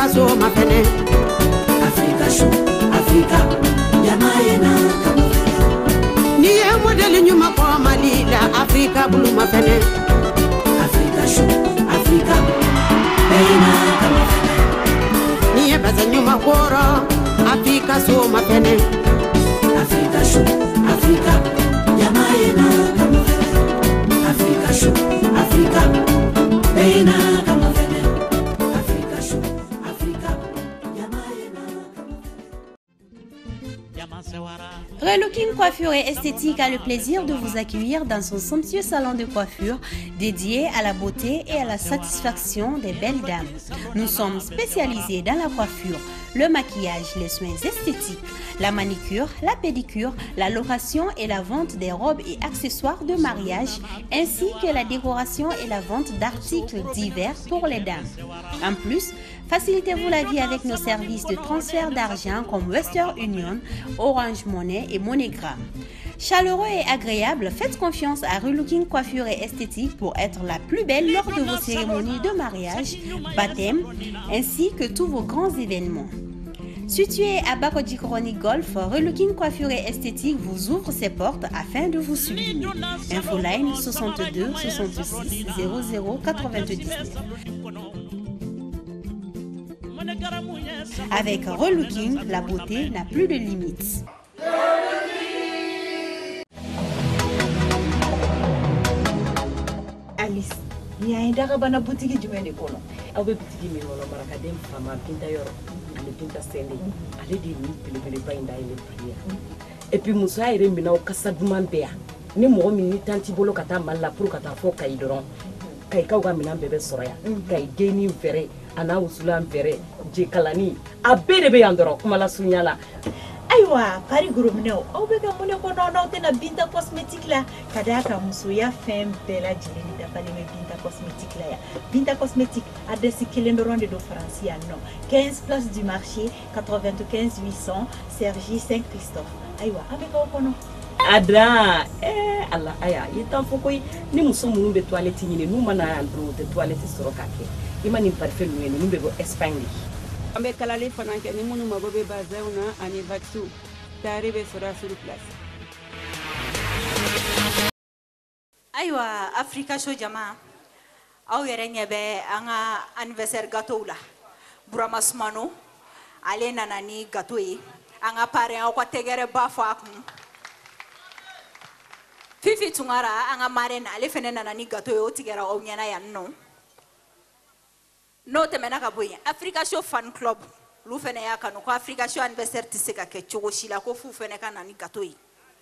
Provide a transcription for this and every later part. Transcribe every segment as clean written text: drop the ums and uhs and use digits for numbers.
Africa so mafene. Africa show, Africa, Yamayena kamafene. Niye modeli nyuma kwa malila, Africa bulu mafene. Africa show, Africa, Yamayena kamafene. Niye baza nyuma kwora, Africa so mafene. Africa show, Africa, Yamayena kamafene. Africa show, Africa, Yamayena kamafene. Africa show, Africa, Yamayena kamafene. Relooking Coiffure et Esthétique a le plaisir de vous accueillir dans son somptueux salon de coiffure dédié à la beauté et à la satisfaction des belles dames. Nous sommes spécialisés dans la coiffure, le maquillage, les soins esthétiques, la manicure, la pédicure, la location et la vente des robes et accessoires de mariage, ainsi que la décoration et la vente d'articles divers pour les dames. En plus, facilitez-vous la vie avec nos services de transfert d'argent comme Western Union, Orange Money et MoneyGram. Chaleureux et agréable, faites confiance à Relooking Coiffure et Esthétique pour être la plus belle lors de vos cérémonies de mariage, baptême, ainsi que tous vos grands événements. Situé à Bakodjikoroni Golf, Relooking Coiffure et Esthétique vous ouvre ses portes afin de vous sublimer. Infoline 62 66 00 99. Avec Relooking, la beauté n'a plus de limites. Alice, il y a un darabana boutique du Ménécono. Ah oui, boutique du Ménécono, Marakadem, Fama, Pintayor, le Pinta Sende, allez des nuits, le Painda et les prières. Et puis Moussa et Remina au Kassadoumanbea. Ni mo mini tanti bolo kata mala pour kata fo kaidoron. Kai kauga minan bebe soraya. Kai geni fere, ana usulan fere, je kalani. Abere be andoro kumala sunyala. Aywa, pari gurumneo. Au bega mune ko no tena Binta cosmétique la. Kadaka musuya fem bela jilini da fali me Binta cosmétique la ya. Binta cosmétique adresse Kilendorande de Francia non. 15 place du marché 95 800 Sergi Saint-Christophe. Aywa, abega okono. Ada Allah aya yitan fokoi ni muso munun be toilette ni nu mana andro de toilette soro kake imani parfait nu ni be go Espagne ambe kalale fananke ni munu magobe bazauna ani vaxu tare be sora sur place. Aywa Africa show jama aw yere nyebe anga anniversaire gâteau la burama smano ale nanani gâteau yi anga pare aw ko tegere bafo akun Fifi tungara anga marena ale fene nanani gâteau yo tigera o nyana ya no temena ka boye Africa show fan club lu fene ya kanu ko Africa show anniversaire tiseka ke chogo shila ko fu fene kana ni gâteau yi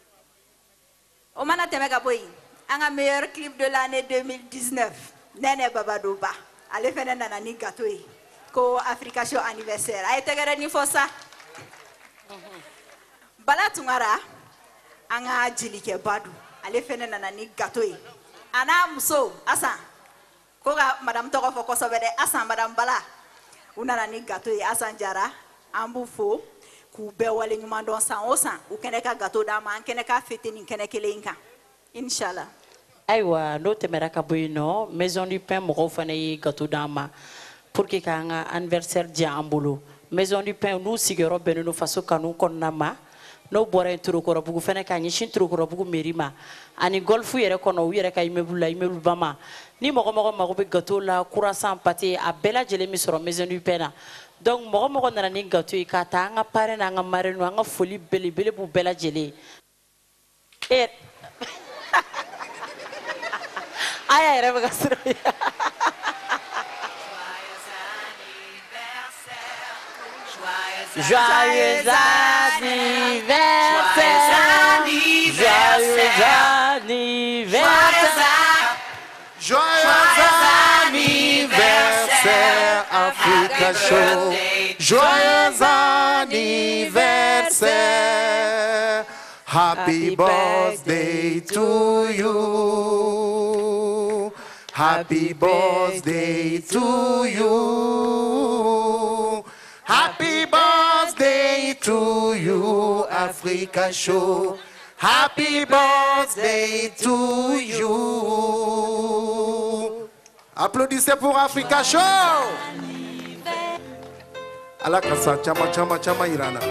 o mana temeka boye anga meilleur clip de l'année 2019 Nene Babadoba ale fene nanani gâteau yi ko Africa show anniversaire ay tegera ni fosa bala tungara anga jilike badu ale fene nanani gâteau yi ana muso asa koga madame toko foko sobede asa madame bala unanani gâteau yi asa jara ambu fo ku be wale nyuma don san o san u kene ka gâteau da ma kene ka fete ni kene kelenka inshallah aywa no temera ka boyno maison du pain mo fane yi gâteau da ma pour que ka nga anniversaire dia ambulo maison du pain nous sigero benno faso kanu konnama no bore turu ko bugu fene ka nyishin turu ko bugu merima ani golfu yere kono yere ka immeuble bama ni mogo mago be gâteau la croissant pâté a bela jele mi soro maison du pain donc mogo na ni gâteau ka ta nga pare na nga mare no nga foli bele bu bela jele et aya yere ba soro Joyeux anniversaire, joyeux anniversaire, Africa Show. Joyeux anniversaire, happy birthday to you. Happy birthday to you. Happy birthday to you, Africa Show. Happy birthday to you. Applaudissez pour Africa Show. ala ka sa caman caman caman yira an na.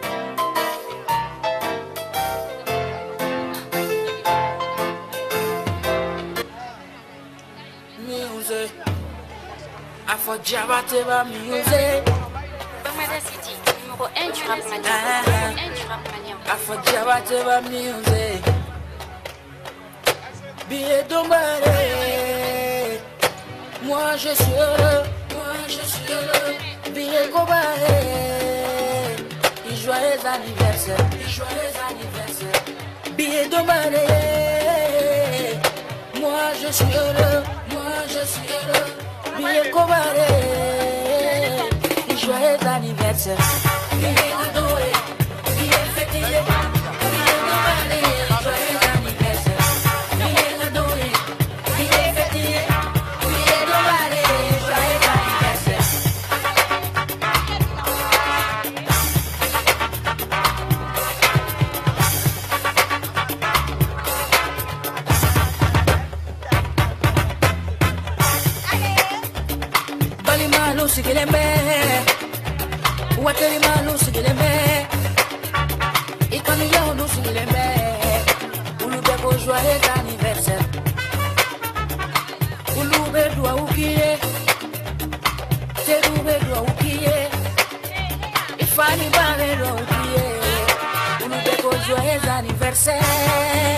Music, I for Jabateba music. Bamada City, numéro 1 du rap malien. I for Jabateba music. Billet d'ombre, moi je suis heureux, billet combaré. Et joyeux anniversaire, billet d'ombre, moi je suis heureux, billet combaré. Et joyeux anniversaire, billet adoré, billet fêté, billet combaré. Joyeux anniversaire. Sigilembe, wateri malu sigilembe, ikanu yao nu sigilembe, ulube ko joyeux anniversaire, ulube dua ukiye, terube dua ukiye, ifani bane dua ukiye, ulube ko joyeux anniversaire.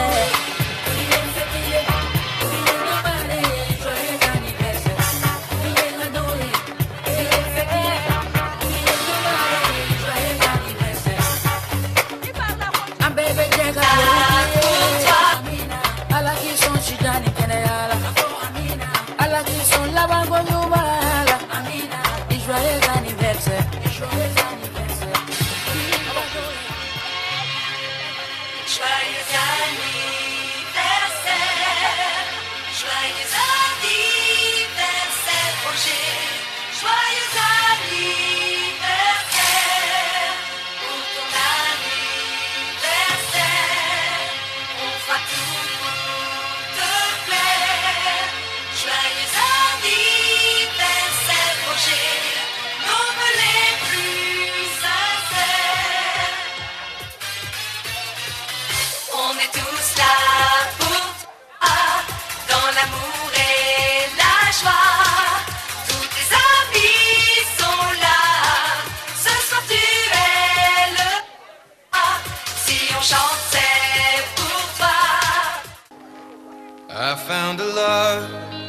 I found a love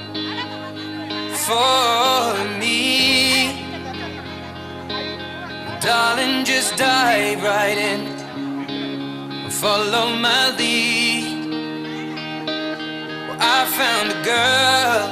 for me. Darling, just dive right in, follow my lead. Well, I found a girl,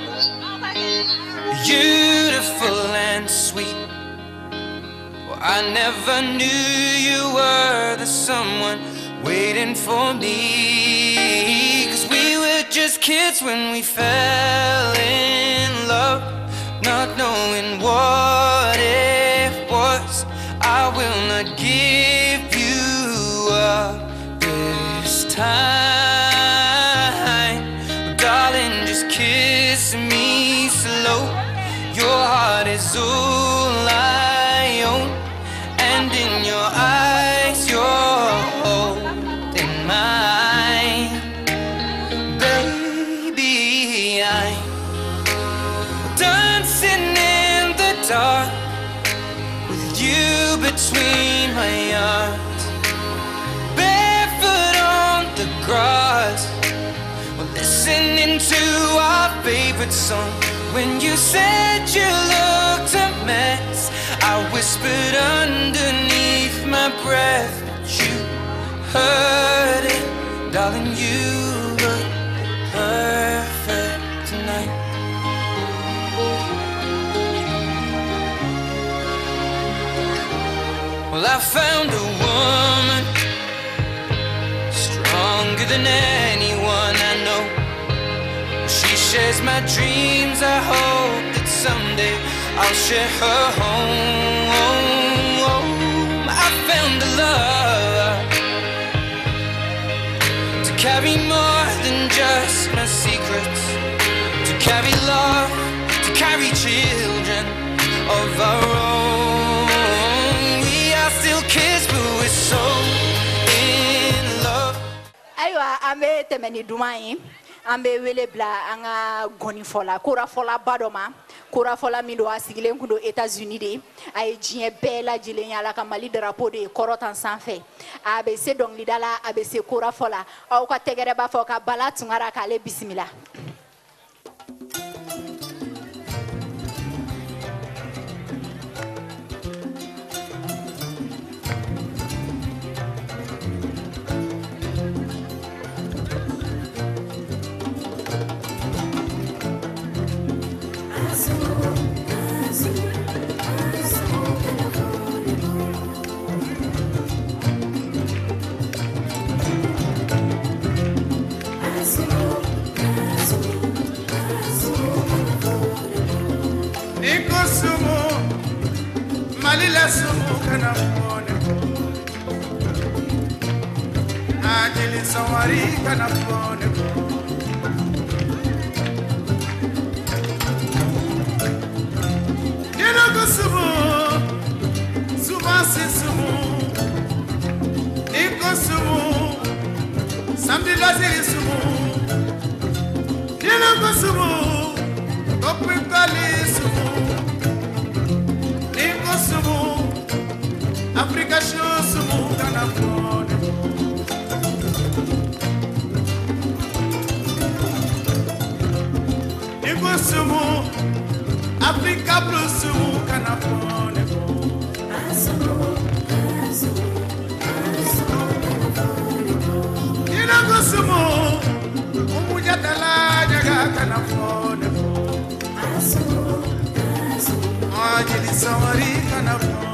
beautiful and sweet. Well, I never knew you were the someone waiting for me. 'Cause we were just kids when we fell in love, not knowing what it was. I will not give you up this time, darling, just kiss me slow. Your heart is all I own, and in your eyes you're holding mine. Baby, I'm dancing in the dark with you between my arms, barefoot on the grass, listening to our favorite song. When you said you looked a mess, I whispered underneath my breath, but you heard it. Darling, you look perfect tonight. Well, I found a woman stronger than anyone I know. She shares my dreams. I hope that someday I'll share her home. I found a love to carry more than just my secrets, to carry love, to carry children of our own. ambe temeni dumayi ambe wele bla anga goni fola kura fola badoma kura fola mindo asigilen kundo États-Unis de ay jien bela jilen yala ka Mali drapeau de korotan sanfɛ ABC dɔnkilidala ABC kura fola aw ka tɛgɛrɛ b'a fɔ ka bala tungara k'ale bisimila. Malila sumu kana pone Ajili sawari kana pone Nino kusumu Subasi sumu Niko sumu Samdila ziri sumu Nino kusumu Kopikali sumu Africa show sumu kana pone Niko sumu Africa blue sumu kana pone Niko sumu umuja dala jaga kana pone Ajili sawari kana pone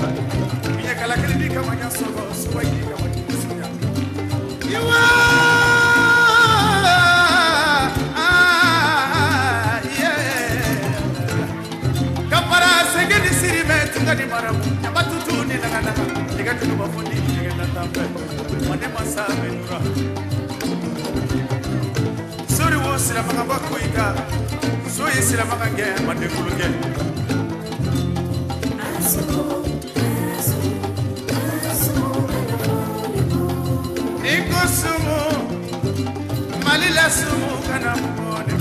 You are silamaka bakuika so ye silamaka ngɛ mandekulu kɛ niko sumu Mali la sumu kana mone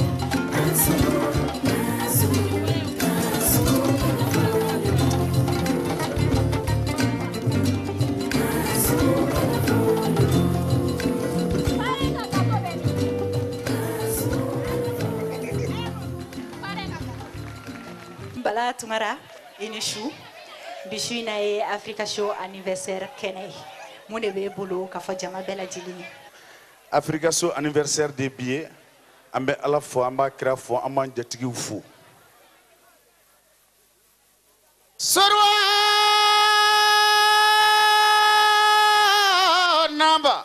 Bala Tungara Inishu Bishu na ye Africa Show anniversaire Kenai Mone be bolo ka fa jama bela jilini Africa Show anniversaire des billets ambe ala fo amba kra fo amman jatigi fu Sorwa namba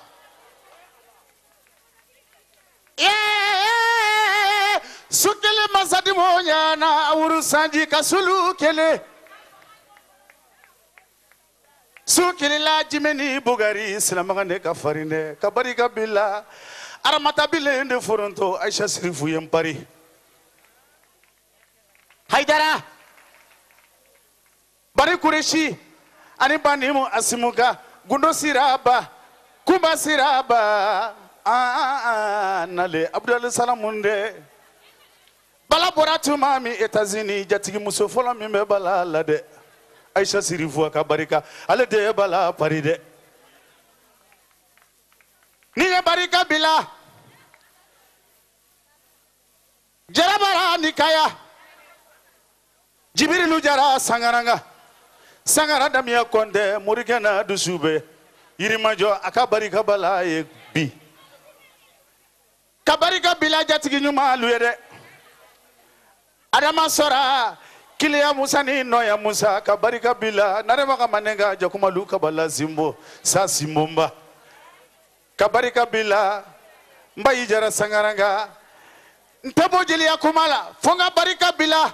Sukele mazadi monya na awuru sanji kasulu kele Sukele la jimeni bugari silamagane kafarine kabari kabila aramata bile nde foronto Aisha Sirifu yempari Haidara Bari Kureshi ani banimu asimuka gundo siraba kumba siraba nale Abdul Salamunde Bala boratu mami Etazini jatigi muso folo mimbe bala lade Aisha Sirifu akabarika ale de bala paride Niye barika bila Jarabara nikaya Jibrilu jara sangaranga Sangara damia konde murikena dusube Yirimajo akabarika bala bi Kabarika bila jatigi nyuma luyede Adama sora Kilia Musa ni noya Musa kabarika bila narema kamanenga jakuma luka bala zimbo sa simomba kabarika bila mba ijara sangaranga ntabo jeli ya kumala fonga barika bila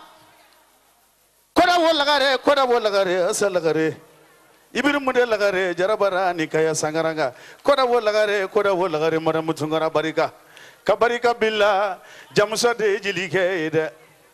koda wo lagare asa lagare ibiru munde lagare jarabara ni kaya sangaranga koda wo lagare maramutungara barika kabarika bila jamusa de jeli ke de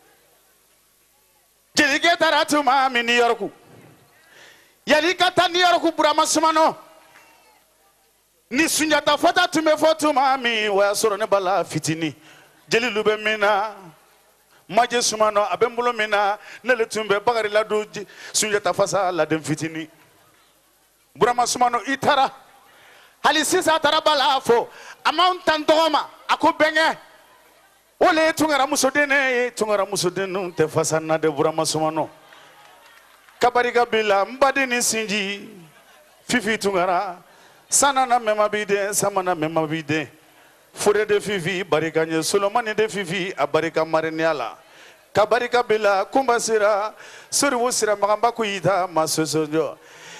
Jelige taratuma mi New York. Yalika ta New York burama sumano. Ni Sunjata fota tume fotuma mi wa soro ne bala fitini. Jeli lube mina. Maje sumano abembulo mina nele tumbe bagari la do Sunjata fasa la dem fitini. Burama sumano itara. Hali sisa tara bala fo. Amount tantoma ako benge. Ole tungara musodene te fasana de burama sumano kabarika bila mbadini sinji fifi tungara sana na mema bide samana mema bide fure de fifi barika nye solomani de fifi abarika mariniala kabarika bila kumbasira suru sira magamba kuita masosojo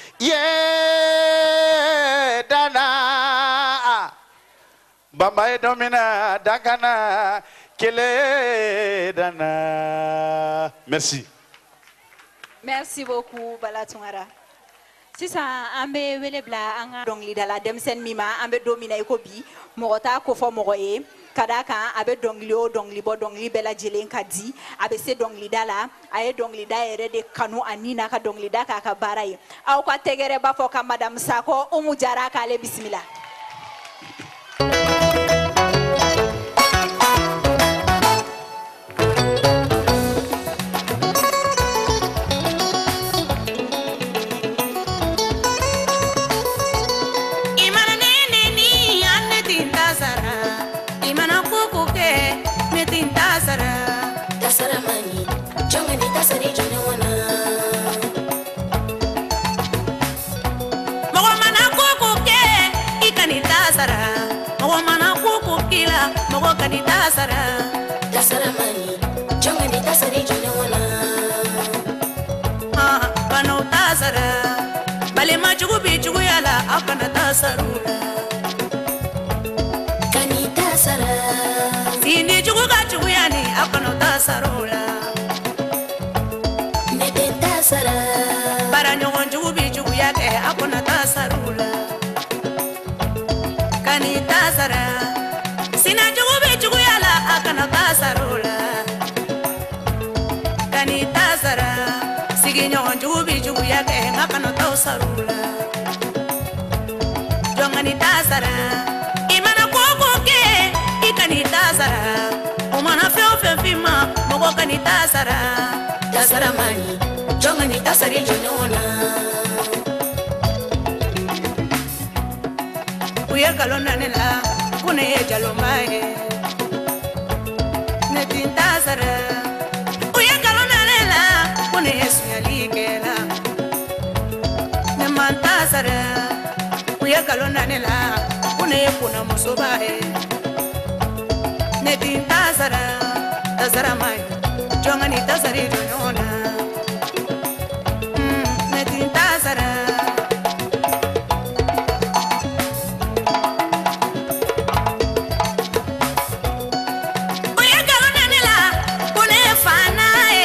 ye dana bamba domina dagana Kele dana. Merci. Merci beaucoup Bala Tungara. Sisa ambe welebla anga dongli dala demsen mima ambe domina ikobi mogota ko fo mogoye kadaka abe dongli bela jelen kadi abe se dongli dala aye dongli da ere de kanu anina ka dongli da ka baraye aw ka tegere ba fo ka madame Sako umu jara ka le bismillah Mogo kani dasara mani jonga ni dasari jona wana bano dasara bale ma jugu bi jugu yala akana dasarula kani dasara sini jugu ga jugu yani akana dasarula nete dasara bara nyon jugu bi jugu yake akana dasarula kani dasara Sina jugu be jugu yala ya ke ngakano tau sarula jongani tasara imana koko ke ikani tasara umana feo feo fima mogo kani tasara tasara mani jongani tasari jonyona uya kalona nela kune jalomae netin tasara uya kalona nela kune suyalikela neman tasara uya kalona nela kune kuna musobae netin tasara tasara mai jongani tasari jonyona netin tasara uya kalona nela kune fanae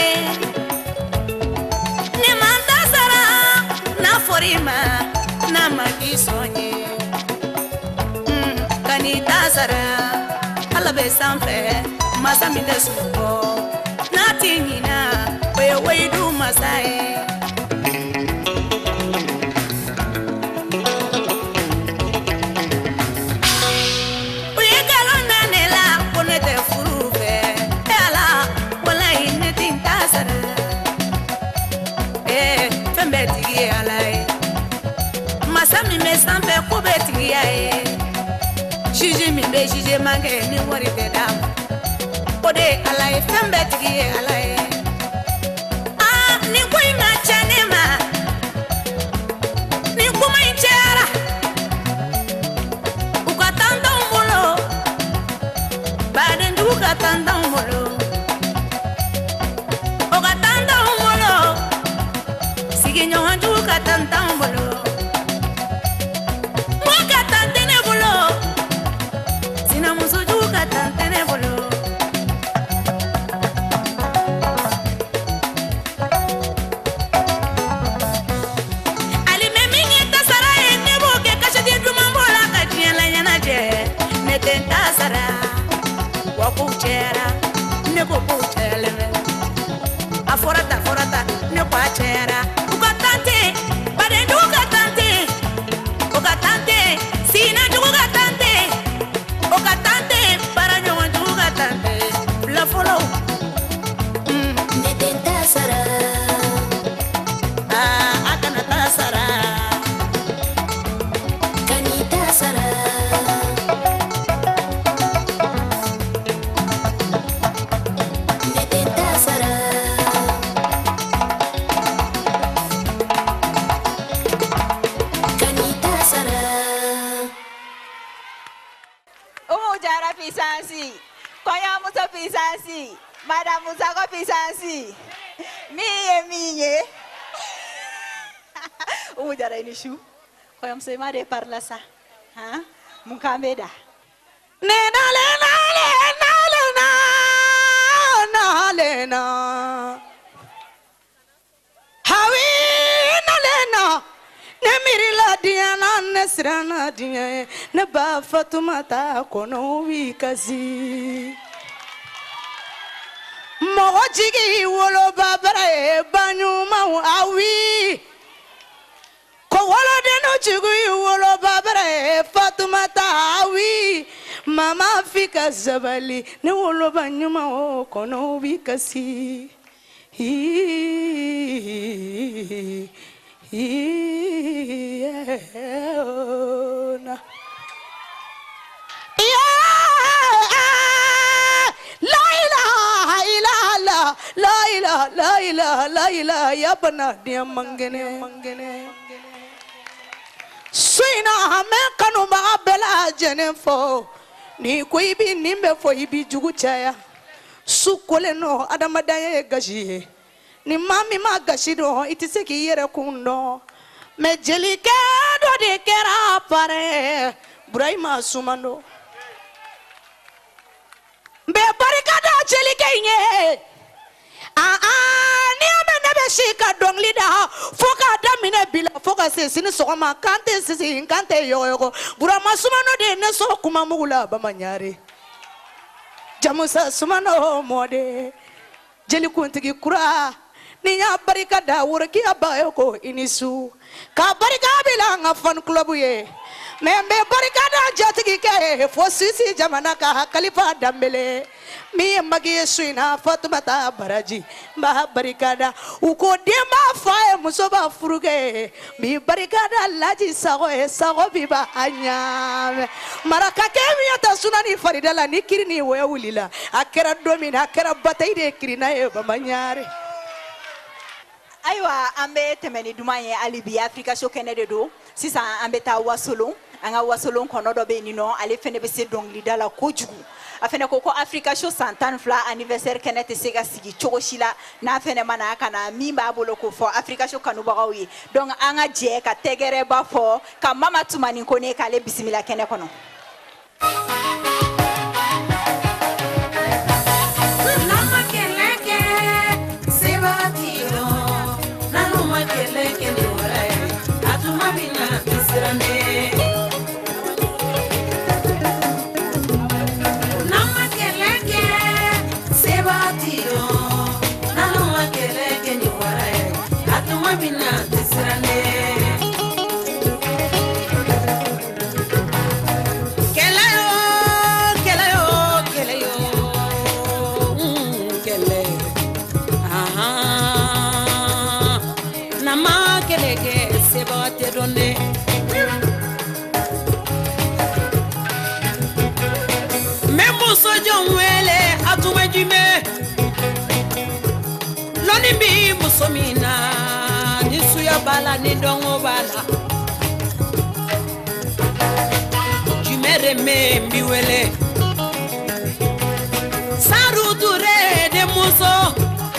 neman tasara na forima na magisonye kani tasara alabe sanfe masa minde suko natinina we du masai uye kalona nela konete furuve ala wala inetin tasara fembe tigi alai masa mi me sanfe kube tigi ai jiji mi be jiji mange ni wori de dam ode alai fembe tigi alai ni koi ma chanema ni kuma inchera ukatanda umulo baden du ukatanda umulo ukatanda umulo siginyo hanju ukatanda umulo mukatandene bulo sina musuju ukatandene bulo wakuchera nekukuchele aforata nekwachera ukatante badendu ukatante sina ukatante para nyonju ukatante la follow netentasara akana tasara kanitasara pisansi konya muso pisansi madam musa ko pisansi miye jara ini shu koyam se ma de parla sa ha mukameda nena lena hawi na lena ne mirila diana nesrana dia ne ba fatumata kono wi kazi mogo jigi wolo babare banyuma awi ko wolo de no jigi wolo babare fatumata awi mama fika zabali ne wolo banyuma o kono wi kazi La ilaha ya bana dia mangene suina hame kanu ma bela jenefo ni ko ibi nimbe fo ibi jugu chaya sukole no adamadaye gaji ni mami ma gashi do itise ki yere kundo me jelike do de kera pare Burayma sumando be barikada jelike nye ni amene be shika dongli da foka damine bila foka se sini sokoma kante sisi kante yoyo Burayma sumano de ne so kuma mugula bamanyare jamusa sumano mode jeli kuntigi kura ni ya barika da wurki abayo ko inisu ka barika bila nga fan club ye membe barika da jatigi ke fo sisi jamana ka khalifa dambele mi magi suina fatmata baraji ba barika da uko dema fae musoba furuge mi barika da laji sago e sago biba anya maraka ke mi ata sunani faridala ni kirini we wulila akera domina akera bataide kirina e bamanyare aywa ambe temeni dumaye alibi Africa Show Kennedy do sisa ambe ta wasolo anga wasolo kono do be nino ale fene be se dongli dala kojugu afene ko Africa Show santan fla anniversaire Kennedy sega sigi chogoshila na fene mana kana mimba bolo ko for Africa Show kanu bagawi donc anga je ka tegere ba fo ka mama tumani ko ne kale bismillah kene kono Memo sojo mwele atumejime Loni mbi musomina Nisu ya bala ni dongo bala Jimere me mbiwele Saru dure de muso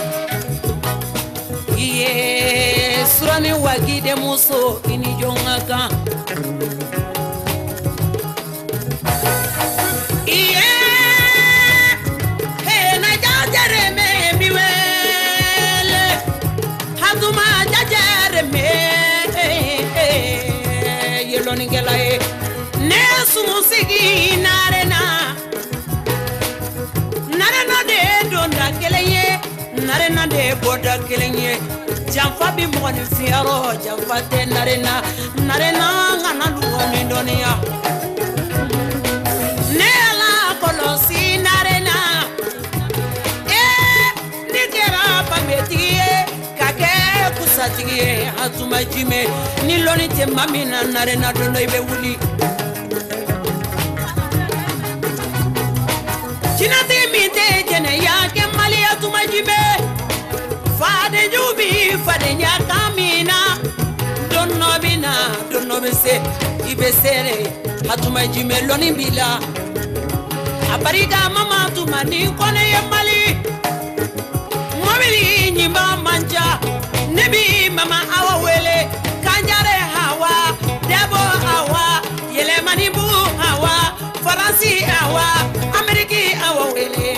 Iye surani wagi de muso ini jonga kan Musigi narena de donda kelenye narena de boda kelenye jamfa bi moni fiaro jamfa te narena ngana luoni donia nela kolosi narena nigera pametie kake kusatiye hatuma jime niloni te mamina narena dondo ibe wuli Chinati mite jene ya ke mali atumajime Fade jubi fade nya kamina Donno bese ibesere atumajime loni bila Abariga mama tumani kone ya mali Mwabili nyimba manja Nebi mama awa wele Kanjare hawa Debo hawa Yele manibu hawa Faransi hawa Ameriki awa wele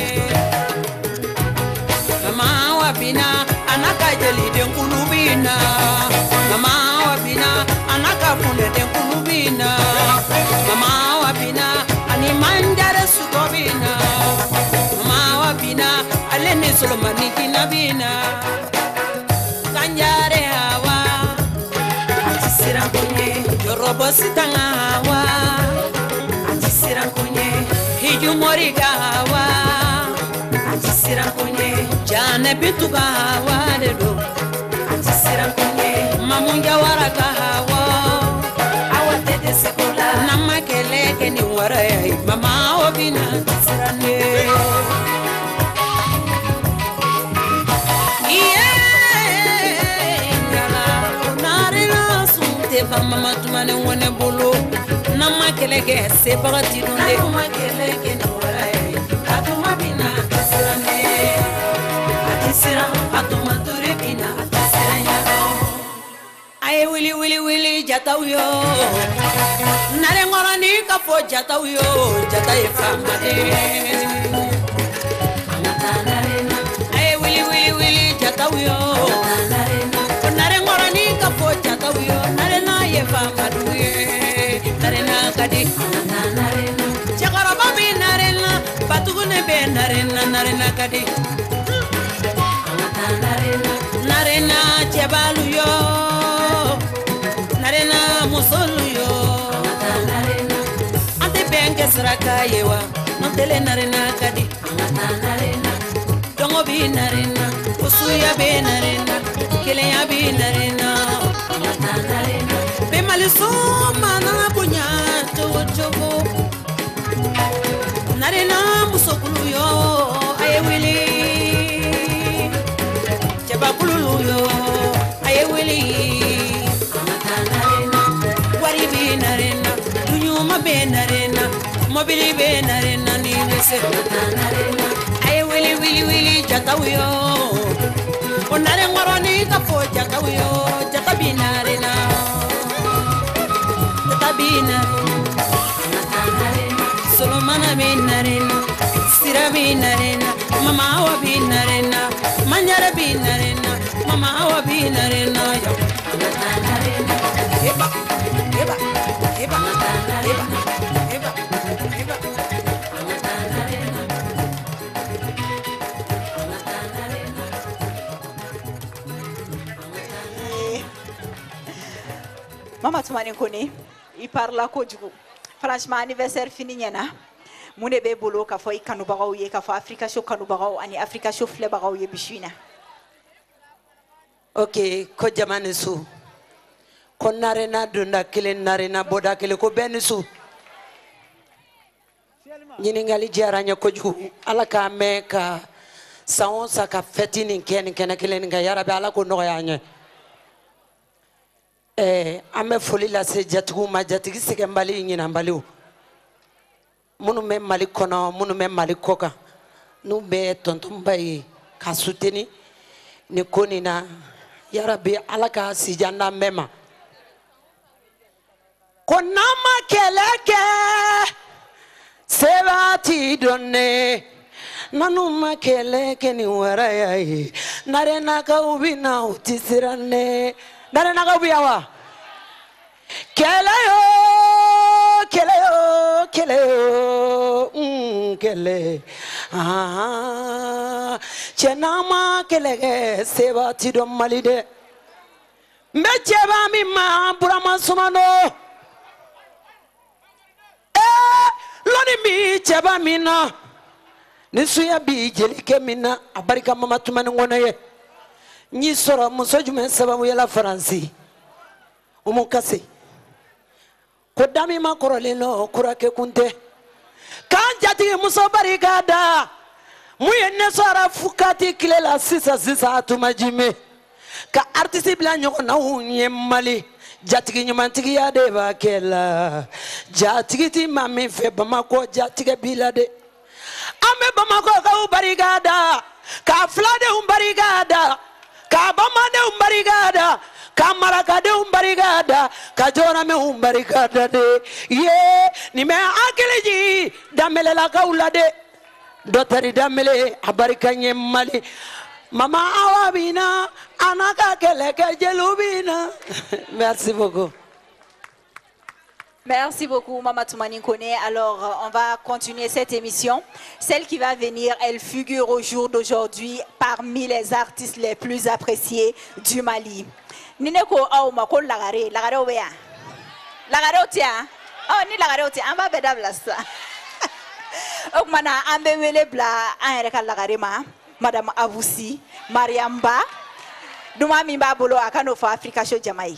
Mama wabina anaka jeli den kulubina Mama wabina anaka funde den kulubina Mama wabina ani manjare sukobina Mama wabina aleni solomani kinabina Kanjare hawa Ajisira kunye Yorobo sitanga hawa Ajisira kunye Hiju moriga hawa Ajisira kunye Jane bituga hawa dedo Ajisira kunye Mamunja waraka hawa Awa tete sekola Nama keleke ni warai Mama obina Ajisira ne Mama tumane wone bolo nama keleke se bagati dunde nama keleke no rai atuma bina tasirane atisira atuma dure bina atisiranya ay wili jatawyo nare ngorani ka fo jatawyo jataye famade ay wili jatawyo nare ngorani ka fo jatawyo narena kadi chakaraba be narena batugune be narena kadi narena chebalu yo narena musolu yo ante benke sraka yewa no tele narena kadi narena dongo bi narena usuya be narena kele ya bi narena narena be maliso mana bunya chogo narena musokulu yo aye wili chebakulu yo aye wili wari be narena dunyuma be narena mobili be narena ni wese narena aye wili jatawiyo onare ngoroni ka fo jatawiyo jatabinarena Solomana binarena Sira binarena Mama awa binarena Manyara binarena Mama awa binarena Eba Eba Eba Eba Eba Eba Mama Toumani Koné, il parle à Kodjou. Franchement, anniversaire fini nyana. Mune be bolo ka fo ikanu bagaw ye ka fo Africa Show kanu bagaw ani Africa Show fle bagaw ye bishina. Ok, ko jamane su. Ko narena dunda kile narena boda kile ko benisu. Nyini ngali jaranya Kodjou ala ka meka saon sa ka fetini ken kile nga yara be ala ko no yanye. Ame foli la se jatigu ma jatigi sege mbali nyina mbaliw munu me mali kono munu me mali koka nu be tonton bayi ka suteni ni konina ya rabbi alaka si janna mema konama keleke sebati donne nanu makeleke ni warayai narena ka ubina utisirane narena ka ubiyawa Keleyo, keleyo, keleyo, kele. Chenama kelege seba tido malide. Mecheba mi ma burama sumano. Loni mi cheba mina. Nisuya bi jelike mina abarika mama Toumani Ngoné. Nyi soro musojume seba muyela Faransi. Umukase. Kodami makorolino kurake kunte kanjati muso barigada muyenne sora fukati kilela sisa atumajime ka artiste bla nyoko na unye mali jatigi nyumantigi ya de bakela jatigi ti mami fe bamako jatigi bilade ame bamako ka barigada ka flade barigada ka bamade barigada Kamara de umbarigada, kajona me umbarigada de. Ye, ni me akeleji, damele la kaula de. Dotari damele, abarikanye mali. Mama awabina, anaka keleke jelubina. Merci beaucoup. Merci beaucoup, Mama Toumani Ngoné. Alors, on va continuer cette émission. Celle qui va venir, elle figure au jour d'aujourd'hui parmi les artistes les plus appréciés du Mali. Nineko au mako lagare obeya lagare otia oh ni lagare otia amba beda blasta okmana ambe wele bla an reka lagare ma madame Avousi Mariamba duma mi ba bolo akano fa Africa Show Jamai.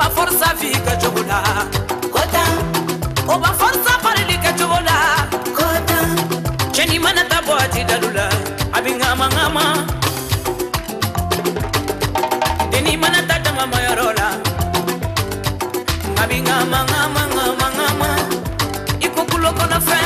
oba forza fica chogola kota oba forza parlika chogola kota cheni mana tabati dalula abinga mangama deni mana tata mama yorola abinga mangama ikukulo kona fe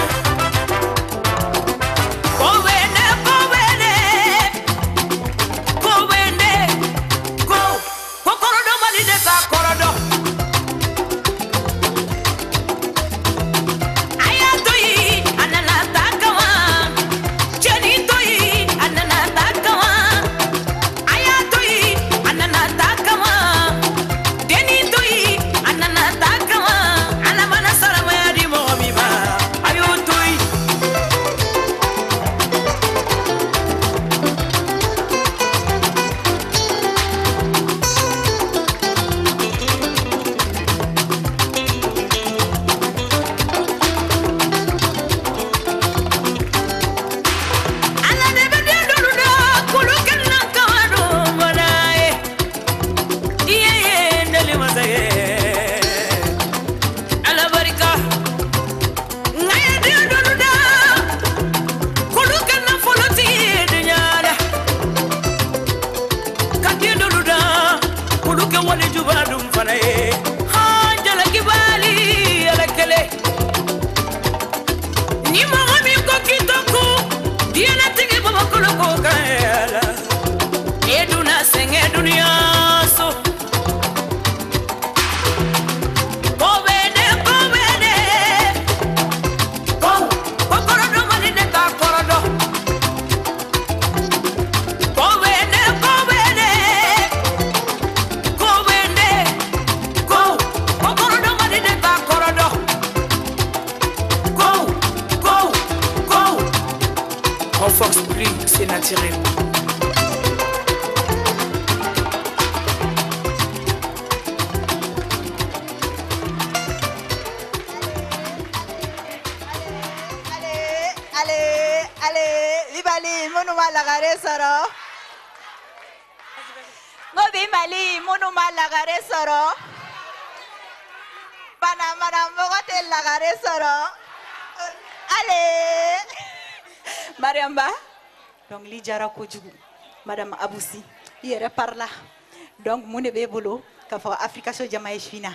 donc li jara ko jugu madame Abousi yere par là donc mon be bolo ka fa Africa so jamaï fina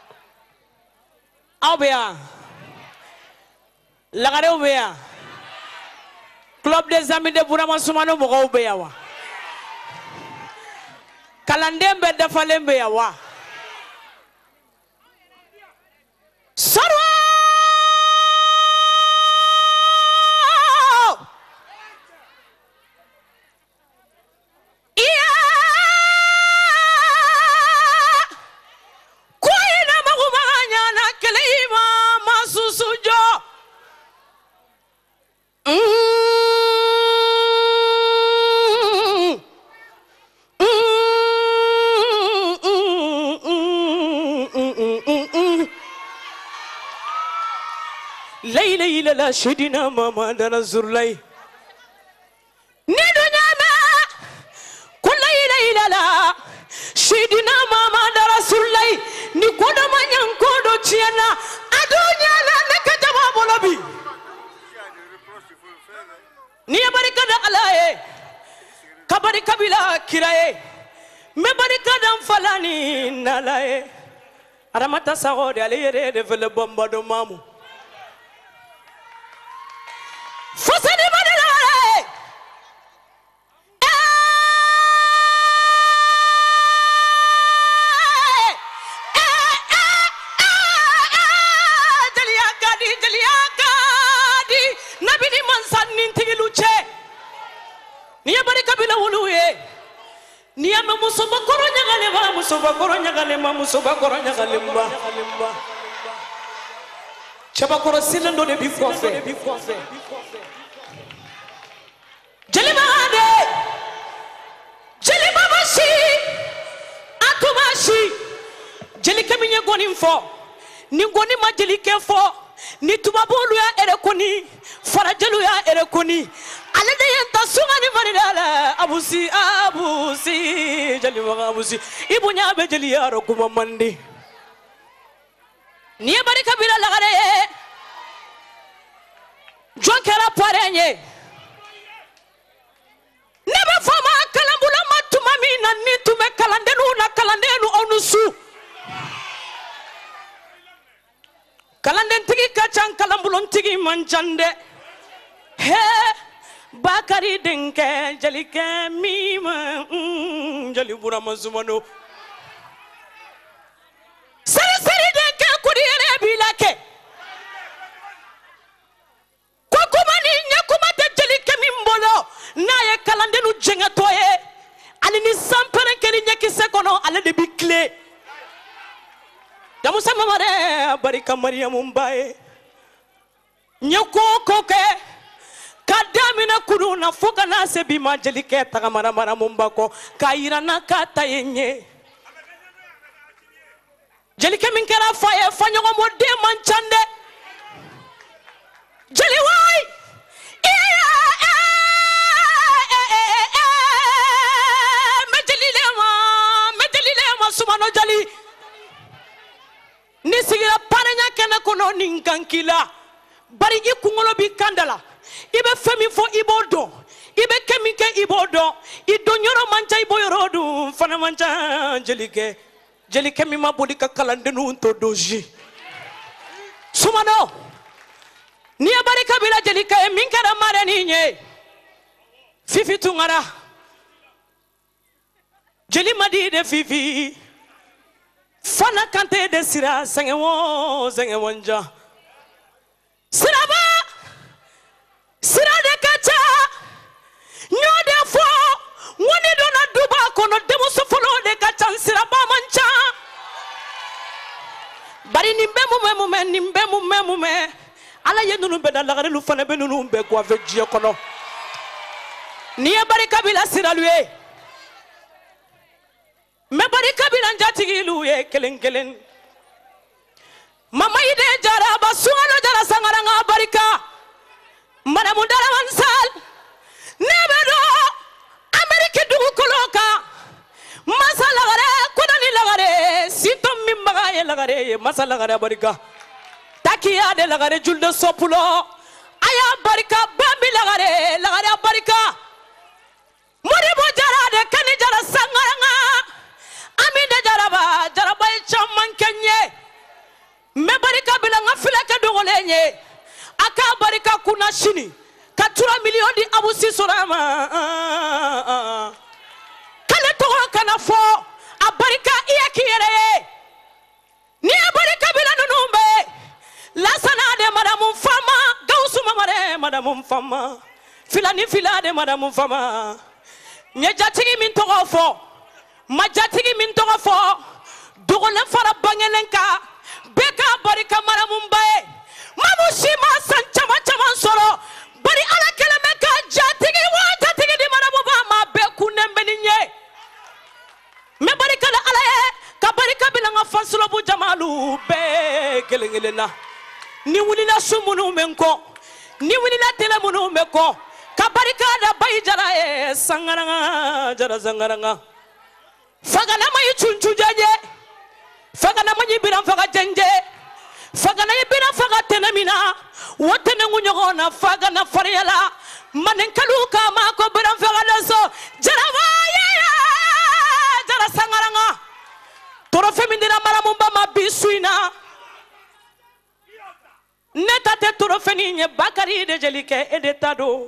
Aubéa lagare Aubéa club des amis de Bourama Soumano mo Aubéa wa kalandembe dafalembe ya wa sarwa la shidina mama dana zurlay ni dunyama kulayla la shidina mama dana zurlay ni kodo manyan kodo chiana adunya la nakatama bolobi ni barika da alaye kabari kabila kiraye me barika da falani nalaye aramata sago de alere de vele bomba do mamu Fosani Madalare Deliakadi Nabini Mansan Ninti Luce Nia Barikabila Wuluye Nia Mamusoba Koronyagalema Musoba Koronyagalema Musoba Koronyagalema Chabakoro Silando de Bifofe Jelimade Jelimabashi Atumashi Jelikaminya Goninfo Ningoni Majelike fo ni tubabulu ya erekoni farajelu ya erekoni alede yenta sungani faridala abusi jeli waga abusi ibunya be jeli ya rokuma mandi ni ye barika bila lagare ye jɔn kɛra parrain ye ne bɛ fɔ ma kalanbulama tuma min na ni tun bɛ kalandenninw na kalandenu aw ni su kalandentigi ka ca kalanbulontigi man ca dɛ he bakari denkɛ jelikɛ min ma jeli burama sumano seri denkɛ kudi yɛrɛ b'i la kɛ ko kuma ni ɲɛ kuma tɛ jelikɛ min bolo n'a ye kalandenu jɛngɛtɔ ye ali ni sanpɛrɛn kɛri ɲɛkisɛ kɔnɔ ale de bi tile Jamusa mamare barika Mariamu ba ye ɲɛ ko ko kɛ ka damina kunu na fo kana se bi ma jelikɛ tagamara Mariamu ba kɔ k'a yira na k'a ta ye ɲɛ jelikɛ min kɛra fa ye faɲɔgɔnbɔ den man ca dɛ jeli wayi mɛjeli ma sumano jali ni sigira parenya kɛnɛ kɔnɔ ni kan k'i la bari i kunkolo b'i kan da la i bɛ fɛn min fɔ i b'o dɔn i bɛ kɛ min kɛ i b'o dɔn i don yɔrɔ man ca i bɔ yɔrɔ dun fana man ca jelikɛ min ma boli ka kalandenninw to doji sumano ni ye barika bila jelikɛ ye min kɛra marɛni ye fifi tunkara jeli madi de fifi fana kante de sira sɛgɛn ja siraba sira de ka ca ɲɔ de fɔ ŋoni donna duba kɔnɔ denmuso fɔlɔ de ka ca siraba man ca bari nin bɛ mumɛ ala ye ninnu bɛɛ da lagarilu fana bɛ ninnu bɛɛ guwafɛ diɲɛ kɔnɔ ni ye barika bila siralu ye mɛ barika bila njatigilu ye kelen kelen mama ide jara ba sungalo jara sangaranga barika madamu daraman sal ne bɛ dɔn ameriki dugukolo kan masa lagare kodani lagare sito min baga ye lagare ye masa lagare barika takiya de lagare julde sopulo aya barika bambi lagare barika moribo jara de kani jara sangaranga aminde jaraba ye caman kenye me barika bila nga filake dogolenye aka barika kuna shini ka 3 millions di abusi sorama kale togo kana fo a barika iya kiyere ni barika bila nunumbe lasana de madamu fama gausu mamare madamu fama filani fila de madamu fama nye jatigi min togo fo majatigi min togo fo dogolen fara bangelen ka beka barika madamu bae mamushi ma san chama soro bari ala keleme ka jatigi wa jatigi di madamu ba ma be kunembeni nye me barika la ala ka barika bilanga fansolo bu jamalu be kelengelena ni wulila sumunu menko ni wulila telemunu menko ka barika da bayi jara e sangaranga jara sangaranga fagana mayi chunchujaje fagana mayi biran faga jenje fagana yi biran faga tenemina wotene ngunyogona fagana fariala manen kaluka ma ko biran faga daso jara waye jara sangaranga toro femindira maramu ba ma bisuina neta te toro feni nye bakari de jelike edetado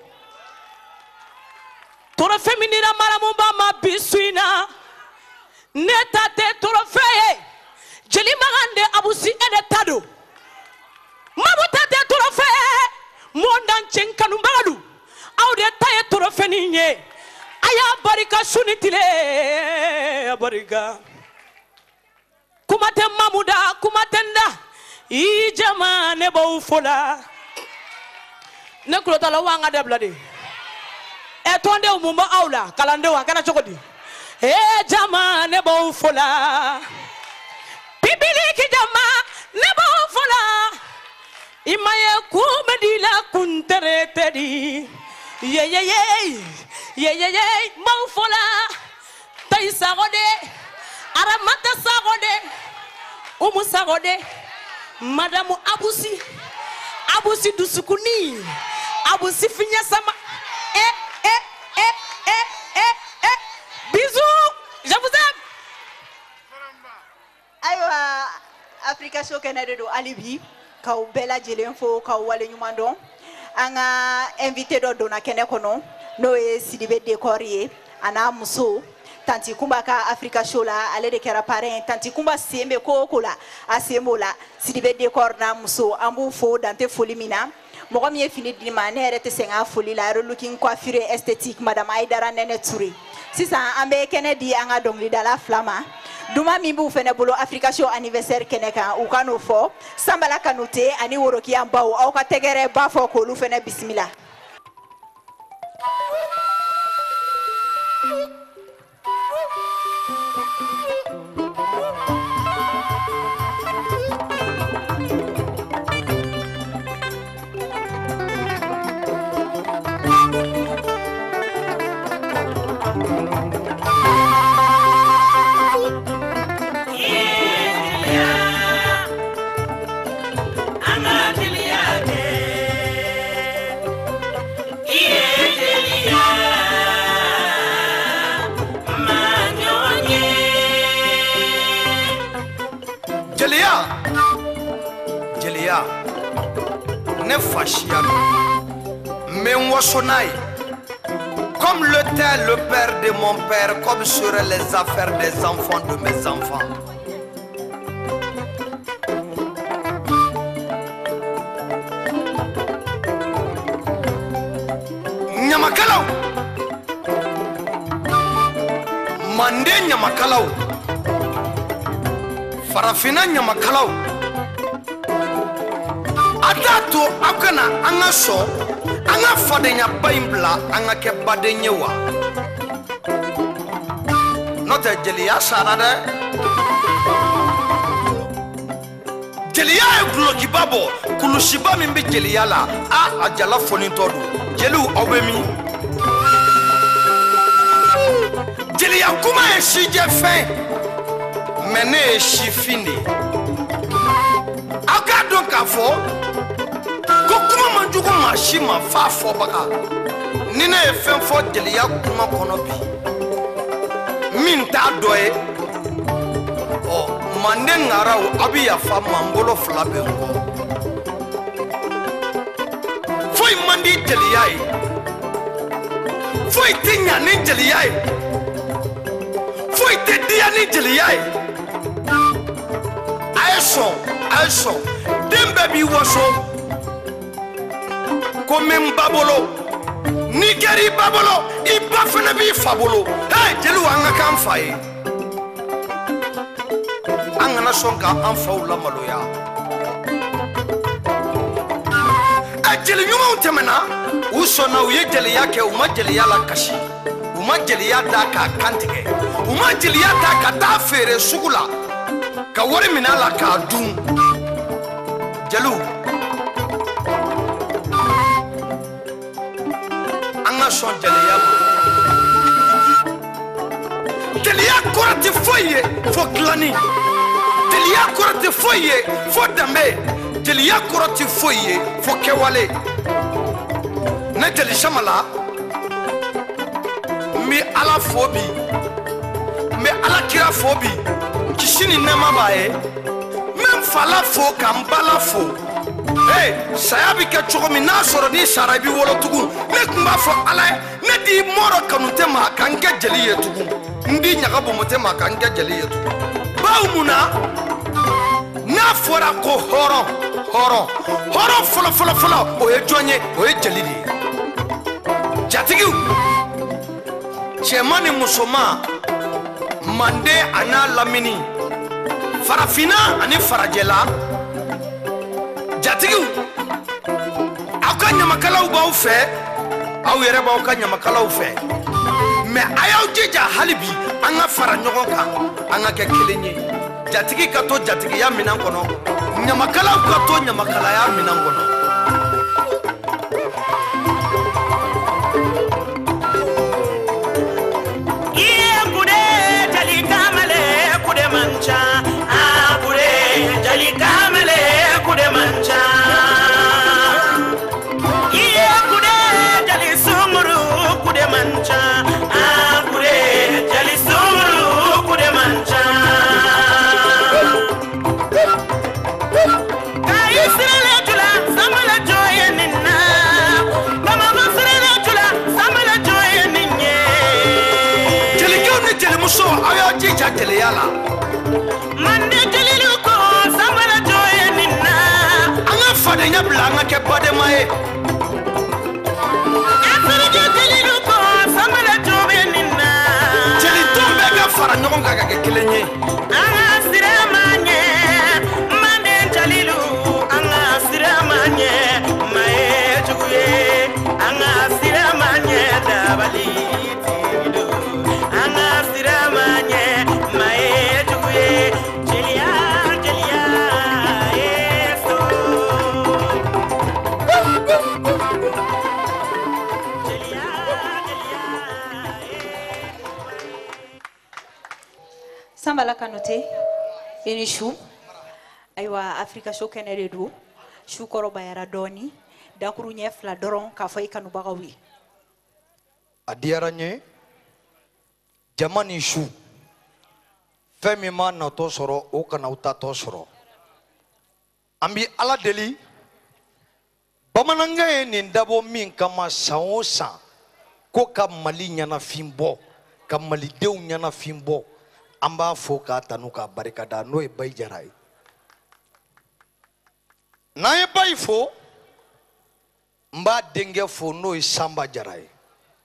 toro feminira maramu ba ma bisuina neta te toro feye jeli magande abusi edetado mabuta te toro feye mondan chenkanu bagalu awde taye toro feni nye aya barika sunitile barika kumate mamuda kumatenda i jama ne b'aw fola ne kulotala wanga dabla de e tonde mun ba aw la kalandenw a kɛra cogo di e jama ne b'aw fola bibiliki jama ne b'aw fola i ma ye kumedila kuntere tedi ye m'aw fola tay sago de aramata sago de umu sago de Madame Abousi Doussoukouni, Abousi Fignasama. Bisous, je vous aime. Aïwa, Africa Show Canada do alibi, kaw bela jelenfo kaw wale nyumando. Anga invité do dona kene kono, no e Sidibé Décorier, ana muso. Tanti Kumba ka Africa Show la ale de kera parrain Tanti Kumba sembe ko la a sembo la Sidibé Décor na muso ambu fo dante foli mina mogo mi fini di ma ne rete senga foli la looking coiffure esthétique madame Aïdara Nene Touré sisa ambe Kennedy anga dongli dala flama duma mi bu fene bolo Africa Show anniversaire keneka u kanu fo sambala kanute ani woroki ambaw au ka tegere ba fo ko lu fene bismillah. Jelia, ne fâchia, mais on sonnaille. Comme le tel le père de mon père, comme seraient les affaires des enfants de mes enfants. Nyamakalaw, Mande Nyamakalaw, Farafina Nyamakalaw. Adato akana anga so anga fadenya baimbla anga ke badenyewa note Jelia sarade Jelia e gloki babo kulushiba mimbi Jelia la a ajala foni todo jelu obemi Jelia kuma e shije fin mene e shifini aga donc afo kuma manjugu mashima fa fo baka nina e fen fo Jelia kuma kono bi min ta doye o mande ngaraw abiya fa mambolo flabengo foi mandi Jelia e foi tinya ni Jelia e foi te dia ni Jelia e aison dembe bi woso comme babolo nikeri babolo ibafene bi fabolo hey jelu anga kan faye anga sonka an faula maloya ajeli nyuma temena usona uye jeli yake uma jeli yala kashi uma jeli yada ka kantike uma jeli yada ka ta fere sugula ka wori minala ka dum jelu son Jelia korate foye fo glani Jelia korate foye fo dambe Jelia korate foye fo kewale na jeli shamala mi ala fobi mi ala kira fobi kishini nema bae mem fala fo kambala fo hey sayabi ke chogomi na soro ni sarabi wolo tugu ne kumba fo ala ne di moro kanute ma kanke Jelia tugu ndi nyagabo motema kanke Jelia tugu baumuna na fora ko horo folo o ye jonye o ye Jelidi jatigi chemani musoma mande ana lamini farafina ani farajela jatigi akanya makalaw baw fe aw yere baw kanya makalaw fe mais ayaw jija halibi anga fara nyogon kan anga ke kelenye jatigi kato jatigi ya minan kono nyamakalaw kato nyamakala ya minan kono Jali kamale ye jeli tɔn bɛɛ ka fara ɲɔgɔn kan ka kɛ kelen ye Sambala Kanote, ini Chou, aywa Africa Show kene de do, Chou koro bayara doni, dakuru nyef la doron ka fay kanu bagawi. A diyara n ye jama ni su fɛn min ma natɔ sɔrɔ o kana u tatɔ sɔrɔ an bi ala deli bamanankɛ ye nin dabɔ min kama san o san ko ka mali ɲɛnafin bɔ ka malidenw ɲɛnafin bɔ an b'a fɔ k'a tanu k'a barikada n'o ye Bayi Jara ye n'an ye Bayi fo n b'a denkɛ fo n'o ye Sanba Jara ye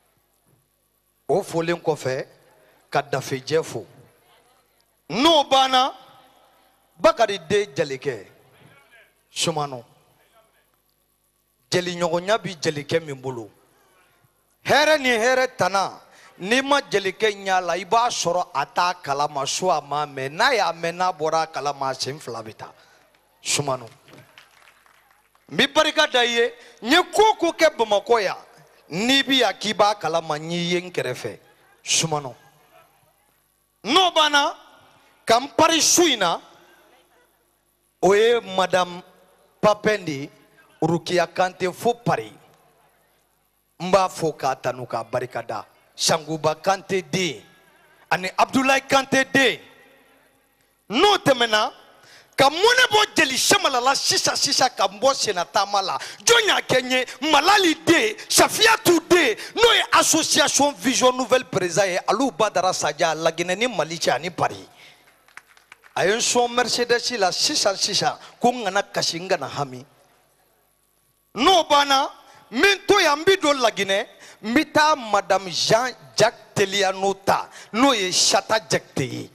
o folen kɔfɛ ka Dafejɛ fo n'o banna Bakari den Jalikɛ Sumano jeliɲɔgɔnya bi Jalikɛ min bolo hɛrɛ ni hɛrɛ tana n'i ma Jalikɛ ɲɛ la i b'a sɔrɔ a t'a kalama so a ma mɛn n'a y'a mɛn n'a bɔra a kalama a sen fila bɛ taa Sumano n bɛ barika da i ye n ye ko o ko kɛ Bamakɔ yan n'i bi yan k'i b'a kalama n y'i ye n kɛrɛfɛ Sumano n'o banna ka n pari su in na o ye Madame Papen de ye Rukiya Kante fo Paris n b'a fɔ k'a tanu k'a barikada Sangoba Kante den ani Abdoulaye Kante den n'o tɛmɛna ka mɔnɛ bɔ jeli samalala sisan ka bɔ senataama la jɔn y'a kɛ n ye Malali den Safiyatu den n'o ye association Vision Nouvelle président ye Aliou Badara Sadia Laginɛ ni Mali cɛ ani Paris a ye n sɔn Mercedes la sisan ko n kana kasi n kana hami n'o banna n bɛ n to yan n bɛ don Laginɛ n bɛ taa Madame Jean Jacques Teliano ta n'o ye Chata Jakite ye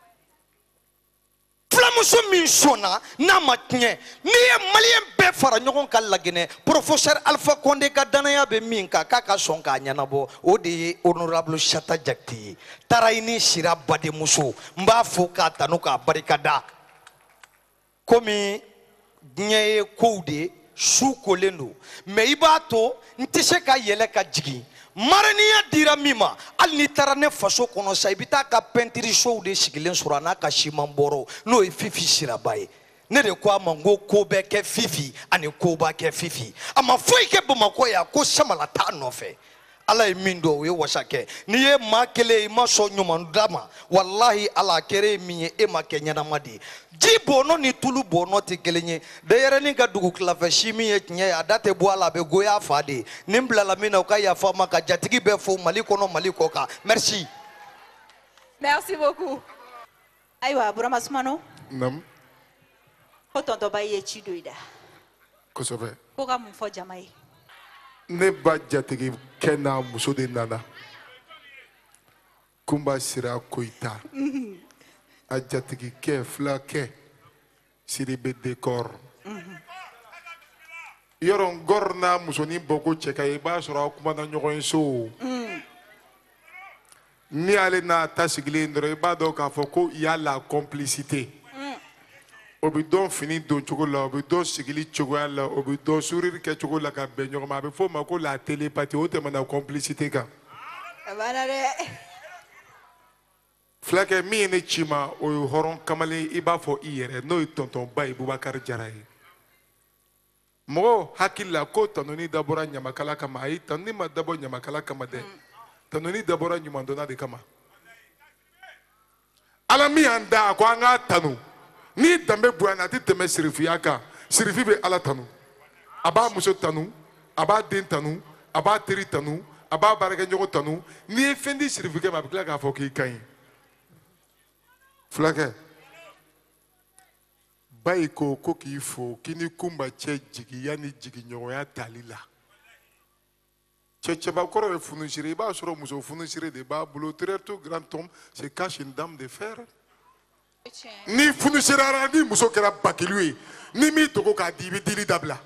fulamuso min sɔnna n'a ma tiɲɛ n'i ye maliyɛn bɛɛ fara ɲɔgɔn kan Laginɛ professeur Alpha Condé ka danaya bɛ min kan k'a ka sɔn k'a ɲɛnabɔ o de ye honorable Chata Jakite ye Tarayini Sira badenmuso n b'a fɔ k'a tanu k'a barikada komi diɲɛ ye kow de ye su kolen don mais i b'a to n tɛ se ka yɛlɛ ka jigin mariniya dira min ma hali n'i taara ne faso kɔnɔ sa i bɛ taa ka pɛntiri sow de sigilen sɔrɔ a n'a ka siman bɔrɔ n'o ye Fifi Siraba ye ne de ko a ma n ko ko bɛɛ kɛ Fifi ani ko b'a kɛ Fifi a ma foyi kɛ Bamakɔ yan ko Samala t'a nɔfɛ ala ye min dɔn o ye wasa kɛ n'i ye maa kelen i ma sɔn ɲuman da ma walahi ala a kɛra ye min ye e ma kɛ ɲɛnama de ye ji bɔnɔ ni tulu bɔnɔ tɛ kelen ye denyɛrɛnin ka dugu tilafɛ si min ye tiɲɛ ye a da tɛ bɔ a la a bɛ goya a fa de ye nin bilala min na o ka yafa ma ka jatigi bɛɛ fo Mali kɔnɔ Mali kɔ kan merci. Merci beaucoup. Ayiwa Burama Sumano. Naam. Ko tonton Bayi ye ci dɔ i da. Kosɛbɛ. Ko ka mun fɔ jama ye. Ne ba jatigi kɛ n'a muso de nana Kunba Sira Koyita a jatigikɛ fulakɛ Sidibe Dekɔr yɔrɔ Ngɔr n'a musonin bɔ ko cɛ ka ye i b'a sɔrɔ aw kumana ɲɔgɔn ye so ni ale n'a ta sigilen dɔrɔn i b'a dɔn k'a fɔ ko il y a la complicité o bɛ dɔn fini don cogo la o bɛ dɔn sigili cogoya la o bɛ dɔn sourire kɛ cogo la ka bɛn ɲɔgɔn ma a bɛ fɔ o ma ko la télépathie o tɛmɛna complicité kan fulakɛ min ye ne ci ma o ye hɔrɔn kamalen i b'a fɔ i yɛrɛ n'o ye tonton Bayi Bubakari Jara ye mɔgɔw hakili la ko tanuni dabɔra ɲamakala kama ayi tanuni ma dabɔ ɲamakala kama dɛ tanuni dabɔra ɲumandɔnna de kama ala min y'an da a ko an k'a tanu ni danbe bonyana a tɛ tɛmɛ sirifiya kan sirifi bɛ ala tanu a b'a muso tanu a b'a den tanu a b'a teri tanu a b'a baarakɛɲɔgɔn tanu n'i ye fɛn di sirifikɛ ma a bɛ tila k'a fɔ k'i ka ɲi fulakɛ Baiko ko k'i fo kini kumba cɛ jigi yanni jigiɲɔgɔnya tali la cɛcɛbakɔrɔ ye funusiri I b'a sɔrɔ muso funusiri de b'a bolo très tout grand homme se cache une dame de fer ni funusirara ni muso kɛra bakiliw ye ni m'i dogo k'a di I bɛ dili dabila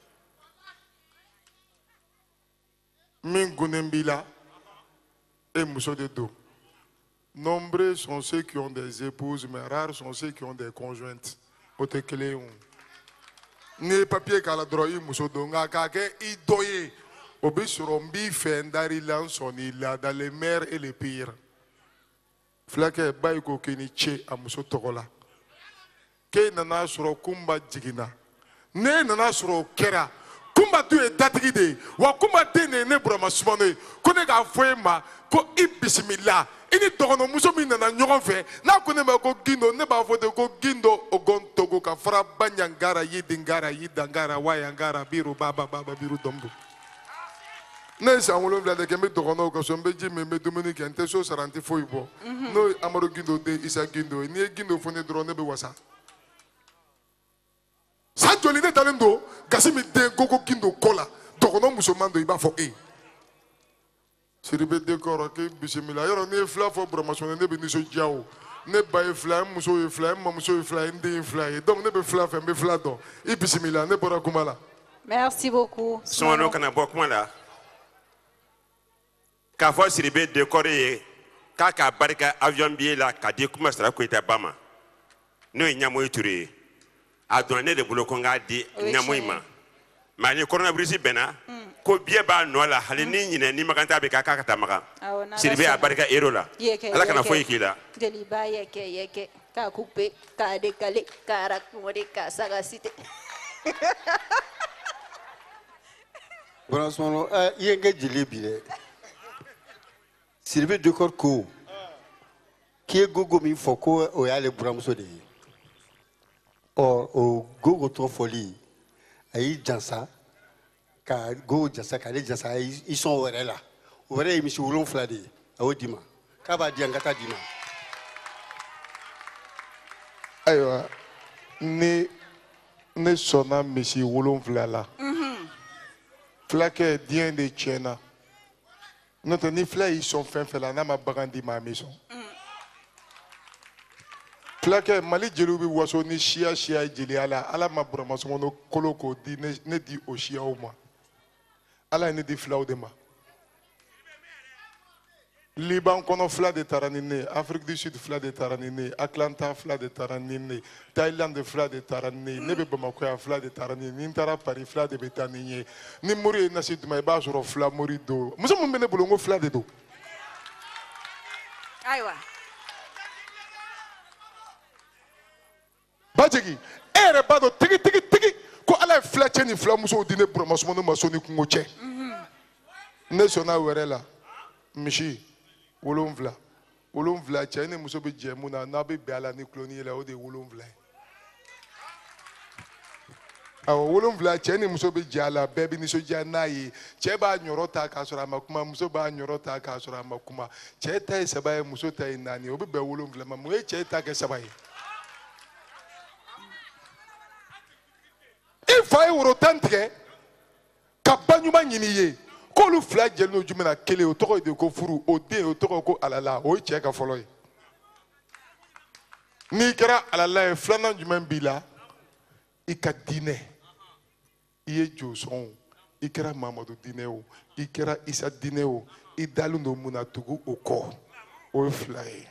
min gunnen b'i la e muso de don nombreux sont ceux qui ont des épouses mais rares sont ceux qui ont des conjointes o tɛ kelen ye o n'i ye papier k'a la dɔrɔn I muso don nka k'a kɛ I dɔ ye o bɛ sɔrɔ n b'i fɛ n dar'i la n sɔnni la dans les meilleurs et les pires fulakɛ ba ko k'i ni ce a muso tɔgɔ la k'e nana sɔrɔ kunba jiginna n'e nana sɔrɔ o kɛra kunba dun ye datigi de ye wa kunba den de ye ne Burama Sumano ye ko ne k'a fɔ e ma ko I bisimila I ni dɔgɔnɔmuso min nana ɲɔgɔn fɛ n'a ko ne ma ko gindo ne b'a fɔ ten ko gindo ogontogo ka fara banyangara yidingara yidangara wayangara biru baba biru dombo ne san 7 de kɛ n bɛ dɔgɔnɔw ka so n bɛ ji min n bɛ dumuni kɛ n tɛ so sara n tɛ foyi bɔ n'o ye Amadu Gindo den Isa Gindo ye n'i ye gindo fɔ ne dɔrɔn ne bɛ wasa san joli ne dalen don gasi min den gogo gindo kɔ la dɔgɔnɔ musoman don I b'a fɔ e Siribe dekɔrɔ k'e bisimila yɔrɔ n'i ye fila fɔ Burama Sumano ne bɛ nisɔndiya o ne ba ye fila n muso ye fila n mamuso ye fila n den ye fila ye donc ne bɛ fila fɛ n bɛ fila dɔn I bisimila ne bɔra kuma la. Merci beaucoup. Sumano kana bɔ kuma la k'a fɔ Siribe dekɔrɔ ye k'a ka barika avion billet la k'a di Kuma Sara Koyita ba ma n'o ye Ɲamoyi Ture ye a donna ne de bolo ko n k'a di Ɲamoyi ma mais ni coronavirus bɛnna ko biye b'a nɔ la hali ni ɲinɛ ni maganta bɛ k'a ka taa maga Siribe a barika ero la Ala kana foyi k'i la Jeli ba yɛkɛ k'a couper k'a décaler k'a raccourcir k'a sagaciter Burama Sumano I ye n kɛ jeli bi dɛ Siribe dekɔrɔ ko k'i ye gogo min fɔ ko o y'ale buramuso de ye o gogo tɔgɔ fɔli a y'i jansa ka gogo jansa k'ale jansa a y'i sɔn o wɛrɛ la o wɛrɛ ye misi 7 de ye a y'o d'i ma k'a b'a di yan n ka taa d'i ma. Ayiwa ne sɔnna misi 7 la fulakɛ diɲɛ de tiɲɛna n'o tɛ ni fila y'i sɔn fɛn fɛn la n'a ma bagan d'i ma a m'i sɔn fulakɛ Mali jeliw bɛ waso ni siya ye jeliya la Ala ma Burama Sumano kolo k'o di ne di o siyaw ma Ala ye ne di filaw de ma Liban kɔnɔ fila de taara ni ne ye Afrique du Sud fila de taara ni ne ye Atlanta fila de taara ni ne ye Thaïlande fila de taara ni ne ye ne bɛ Bamakɔ yan fila de taara ni ne ye ni n taara Paris fila de bɛ taa ni n ye ni mori ye nasi duman I b'a sɔrɔ fila mori don muso min bɛ ne bolo n ko fila de don ayiwa Bajigi e yɛrɛ b'a dɔn tigi ko Ala ye fila cɛ ni fila musow di ne Burama Sumano ma sɔn ni kungo cɛ ne sɔnna wɛrɛ la misi 7 cɛ ni muso bɛ jɛ mun na n'a bɛ bɛn a la ni kuloni ye la o de ye 7 ye awɔ 7 cɛ ni muso bɛ jɛ a la bɛɛ bɛ nisɔndiya n'a ye cɛ b'a ɲɔrɔ ta k'a sɔrɔ a ma kuma muso b'a ɲɔrɔ ta k'a sɔrɔ a ma kuma cɛ ta ye 3 ye muso ta ye 4 ye o bɛ bɛn 7 ma mun ye cɛ ta kɛ 3 ye I fa ye woro 10 tigɛ ka ba ɲuman ɲini I ye k'olu 2 jɛlen don jumɛn na 1 o tɔgɔ de ko furu o den o tɔgɔ ko alala o ye cɛ ka fɔlɔ ye n'i kɛra alala ye 2nan jumɛn b'i la I ka diinɛ I ye josɔn o I kɛra Mamadu diinɛ o I kɛra Isa diinɛ o I dalen don mun na tugu o kɔ o ye 2 ye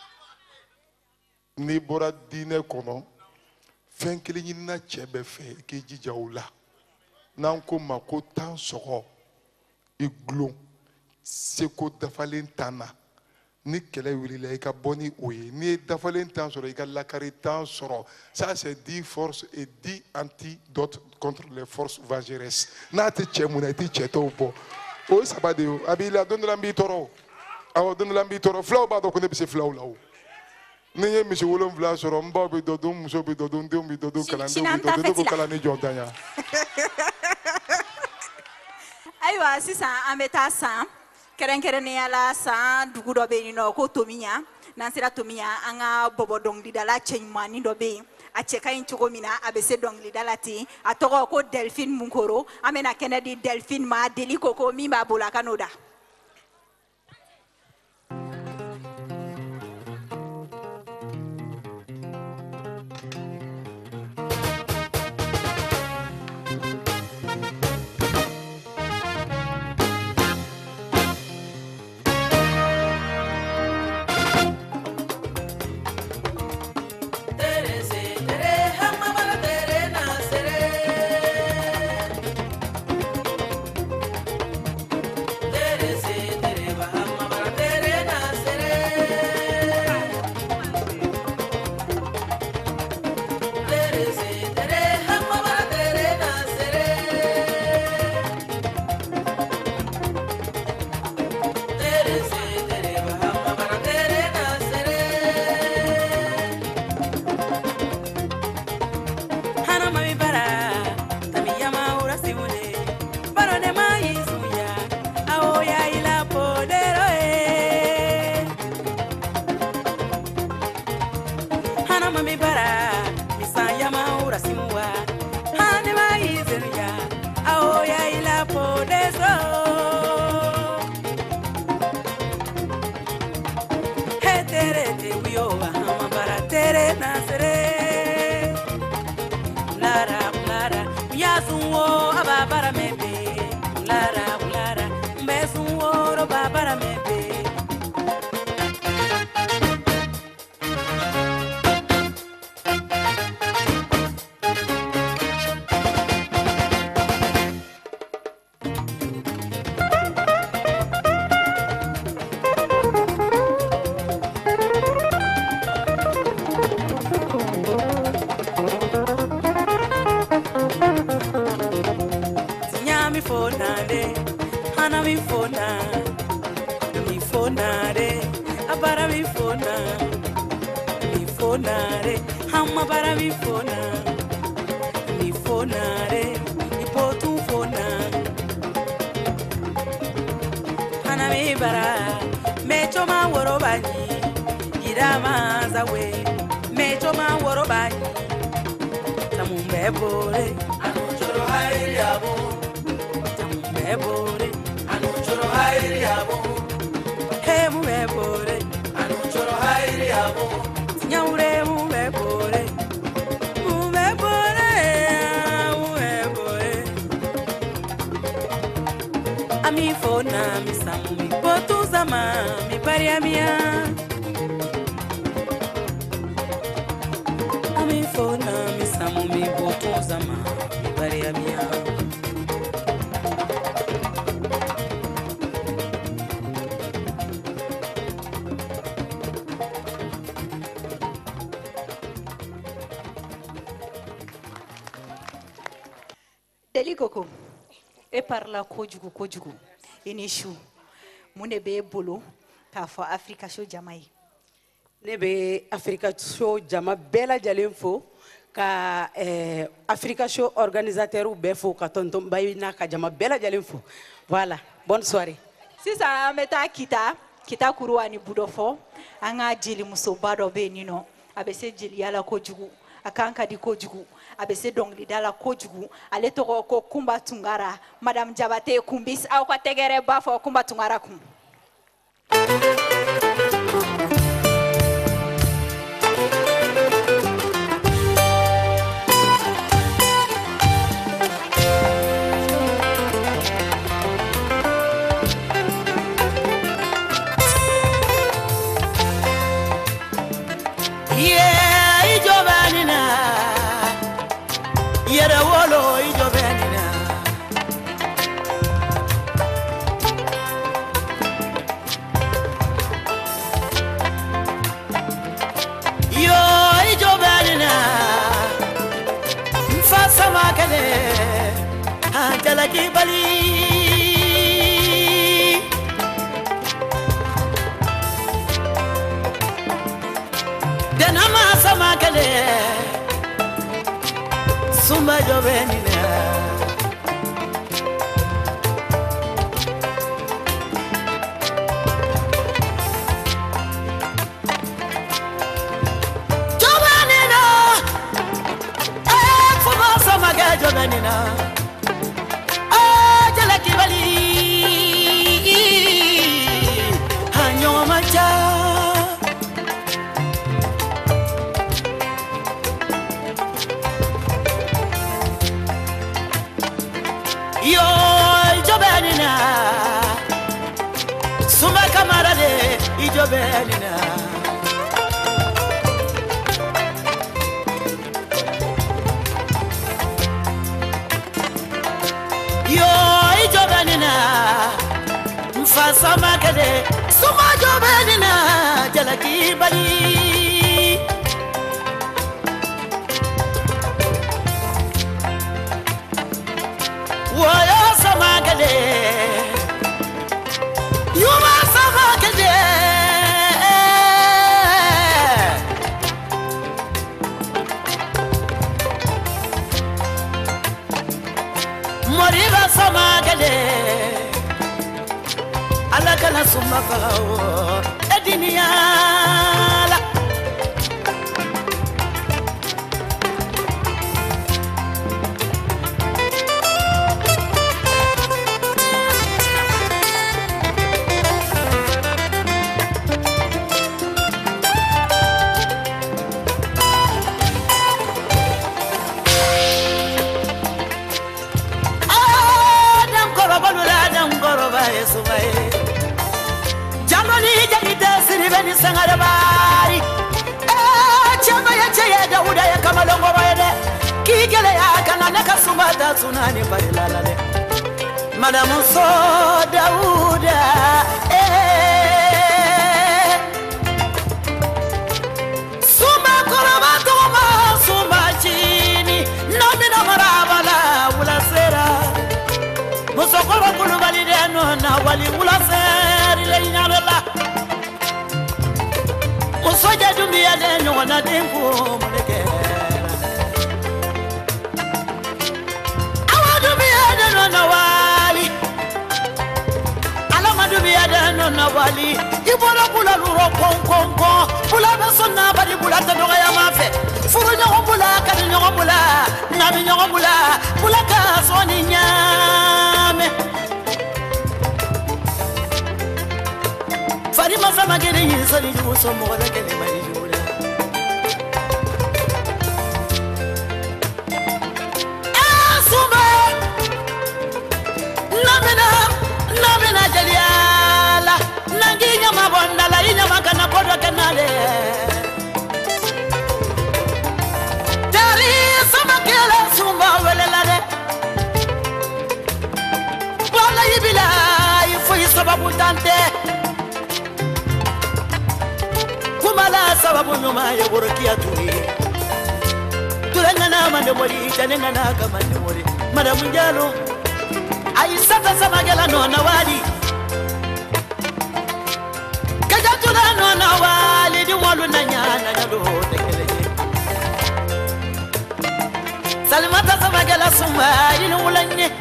n'i bɔra diinɛ kɔnɔ fɛn kelen ɲinina cɛ bɛɛ fɛ k'i jija o la n'an ko ma ko tan sɔgɔ I gulon seko dafalen 10 na ni kɛlɛ wulila I ka bɔ ni o ye n'i ye dafalen 10 sɔrɔ I ka lakari 10 sɔrɔ ça c'est 10 forces et 10 antidotes contre les forces vengeresses n'a tɛ cɛ mun na I tɛ cɛ tɔw bɔ o ye 3 de ye o a b'i la don dɔ la n b'i tɔɔrɔ o awɔ don dɔ la n b'i tɔɔrɔ filaw b'a dɔn ko ne bɛ se filaw la o ni n ye misi 7 sɔrɔ n baw bɛ dɔ dun n muso bɛ dɔ dun n denw bɛ dɔ dun kalandenw bɛ dɔ dun ne ko kalani jɔntanya ayiwa sisan an bɛ taa san kɛrɛnkɛrɛnnenya la san dugu dɔ bɛ yen nɔ ko Tomiya n'an sera Tomiya an ka bɔbɔ dɔnkilidala cɛɲumanin dɔ bɛ yen a cɛ ka ɲi cogo min na a bɛ se dɔnkilida la ten a tɔgɔ ko Delphine Munkoro an bɛna kɛnɛ di Delphine ma Deli Koko min b'a bolo a ka n'o da. Deli Koko, e parla kojugu kojugu i ni su mun de b'e bolo k'a fɔ Africa Show jama ye. Ne bɛ Africa Show jama bɛɛ lajɛlen fo ka Africa Show organisateurs bɛɛ fo ka tonton Bayi n'a ka jama bɛɛ lajɛlen fo. Voilà, bonne soirée. Sisan an bɛ taa kita kuru ani budɔfɔ an ka jeli musoba dɔ bɛ yen nin nɔ a bɛ se jeliya la kojugu a kan ka di kojugu a bɛ se dɔnkilida la kojugu ale tɔgɔ ko Kumba Tunkara Madame Jabate Kumbis aw ka tɛgɛrɛ b'a fɔ Kumba Tunkara kun. Jalaki bali denama sama kale sumba jovenina jovenina jobenina jalaki bali hanyoma cha yo jobenina suma camarade jobenina yo jobenina mfasa makade suma jobenina jalaki bali woyo sama kade yuma sama kade moriba sama kade ala kana suma kao ediniala Jamani jahida siribeni sangara bari chama ya chaya dauda ya kamalongo baede kigele ya kanane kasumata sunani barilala Madame So Dauda Suma koraba toma suma chini nomina marabala wula sera Musokolo kulubali deno na wali wula sera ile inabela Musoja dumbia deno wana dengu muleke Awa dumbia deno na wali Alama dumbia deno na wali Ibola bula luro konkonko Bula besona bali bula tadoga ya mafe Furu nyongo bula kani nyongo bula Nami nyongo bula Bula kasoni nyame Farima sama gere yinsani jugu somo wala kene mani jula Suma Namena jaliala Nangi nyama bondala inyama kana kodwa kanale Dari sama kela sumba welelade Wala yibila Ifuyi sababu tante Kumala sababu nyuma ya worokia turi Tulengana mande mori Chanengana kamande mori Madamu njalo Aisata samagela nona wali Kajatula nona wali Di walu nanyana nyalo tekeleje Salimata samagela sumba Inu ulanye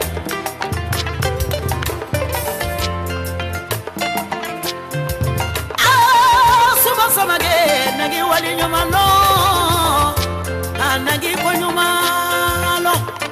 Suma samage Nagi wali nyuma no Nagi kwa nyuma no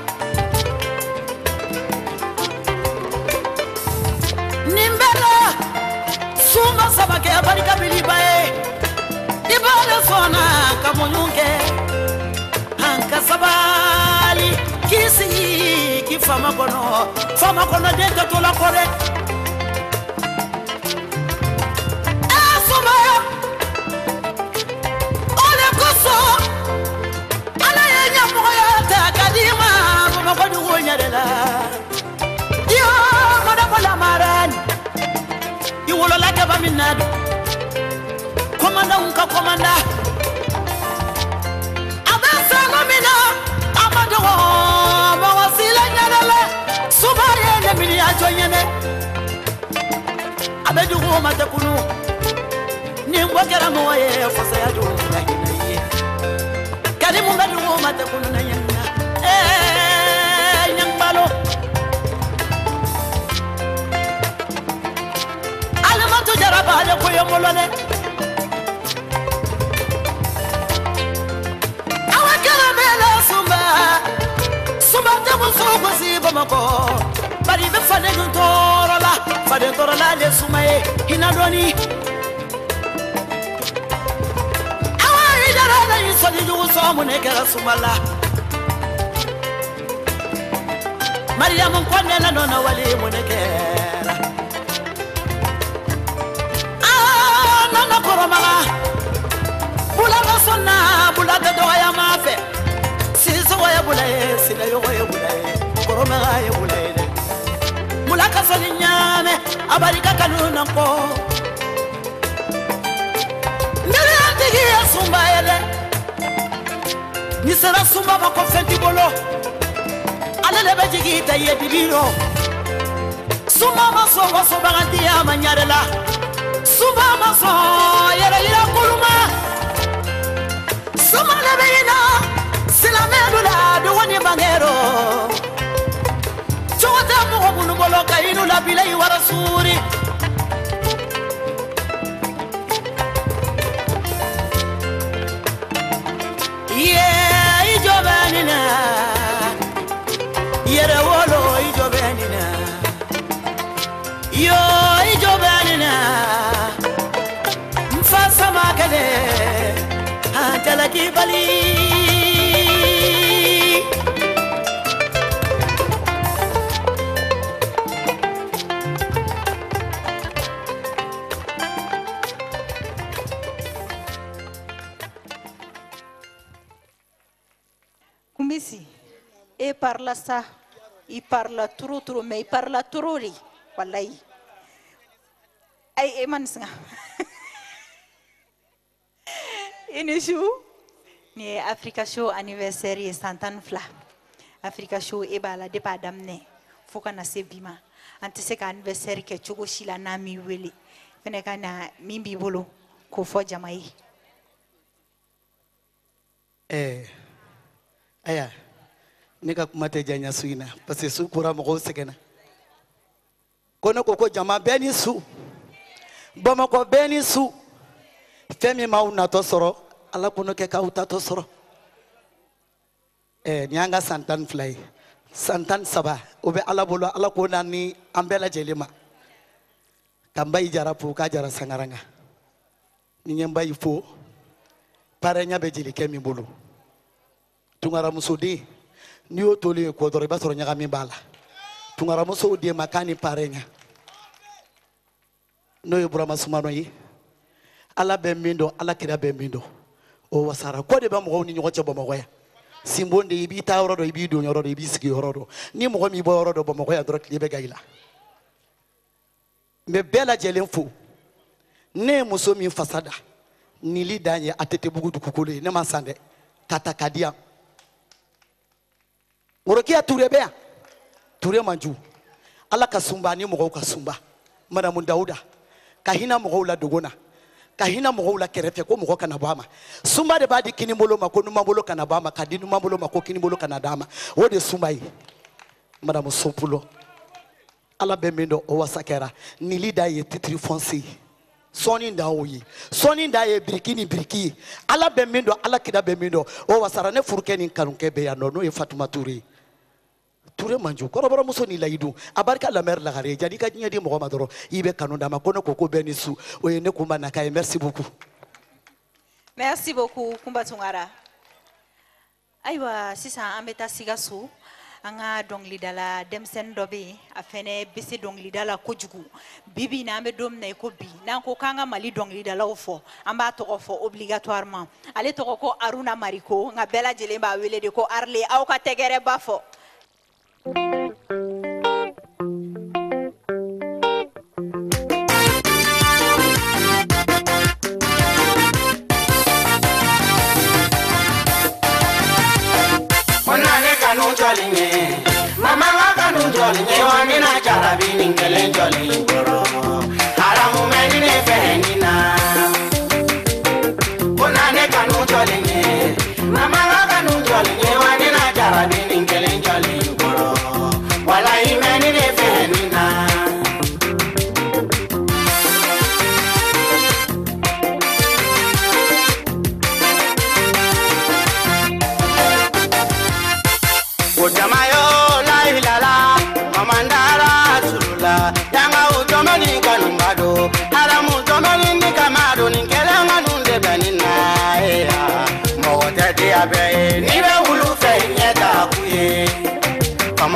Nimbela Suma samage Abarika bilibae Ibala sona Kamunyunge Hanka sabali Kisi Kifama kono Fama kono deka tola kore Suma Ole koso Ala yenya moya Takadima Kuma kodu wonyadela Yo Madamola marani Iwolo lake baminado Komanda unka komanda Abasa nomina Amado Mawasila nyadele Subaye nemini ajo nyene Abedu matakunu Nimbwakera mwaye Fosa ya dunga hinaye Karimu mbedu matakunu na nyanga Nyambalo Alamatu jaraba ale kuyo molone Awakera mele sumba Sumba te Bamako bari be faden torola le sumaye hinadoni awai dara da isoli jugu so mune kera sumala Maryam konde na dona wali mune kera nana koroma bula sonna bula de doya mafe siso ya bulaye sila yo ya bulaye koroma ya bulaye mulaka soni nyame abarika kanuna ko ndere antigi ya sumba ele ni sera sumba ba ko fenti bolo ale le bejigi ta ye dibiro sumba maso waso bagandi ya manyarela sumba maso yere ira kuluma sumba le beina sila medula do woni bangero Chota mo bunu bolo kainu la bilai warasuri ijobenina yere wolo ijobenina yo ijobenina mfasa makale antala kibali Et parle ça, il parle trop, mais il parle trop, wallahi. Ay, mansinga. Inishu, ni Africa Show anniversaire santan fla. Africa Show ebala de pas damné. Faut qu'on a sebima. Antise ka anniversaire ke chogo shila na mi wele. Fene kana mimbi bolo ko fo jamai. Aya. Nika kumate janya suina parce su kura mo segena kono koko jama beni su Bamako beni su femi mauna to soro ala kono ke kauta to soro nyanga santan fly santan saba obe ala bolo ala ko nani ambela jelima kamba ijara pu ka jara sangaranga nyemba ifo parenya be jeli kemi bolo tungara musudi ni o toli ko dore ba soro nyaga mi bala tungara muso de makani parenya no e burama sumano yi ala be mindo ala kira be mindo o wasara ko de ba mo ni nyocho bo mo ya simbonde ibi tawro do ibi do nyoro do ibi sigi horodo ni mo mi bo horodo bo mo ya doro klibe gaila me bela jelenfo ne muso mi fasada ni lidanye atete bugudu kukule ne masande katakadia Morokia turebea ture manju ala kasumba ni mo kasumba madamu Dauda kahina mo la dogona kahina mo la kerefe ko mo kana bama sumba de badi kini molo makonu mambolo kana bama kadinu mambolo mako kini molo kana dama wode sumba yi madamu Sopulo ala bemendo o wasakera ni lida ye titri fonsi soni ndaoyi soni ndaye biriki ala bemendo ala kida bemendo o wasara ne furke ni kanunke be ya no e Fatuma Touré manju koroboro muso ni laidu abarka la mer la gare jadi ka nyadi mo madoro ibe kanunda makono koko benisu oye ne kumba nakaye merci beaucoup Kumba Tungara aywa sisa ambeta sigasu anga dongli dala demsen dobe afene bisi dongli dala kojugu bibi na ambe dom na ko bi na ko kanga mali dongli dala ofo amba to ofo obligatoirement ale to ko Aruna Mariko nga bela jelemba wele de ko arle aw ka tegere bafo Mama kanu jolinye wamina charabi ningele joli goro haramu meni ne fenina Konane kanu jolinye Mama kanu jolinye wamina charabi ningele joli goro wala imeni ne fenina Ojamayo la ilala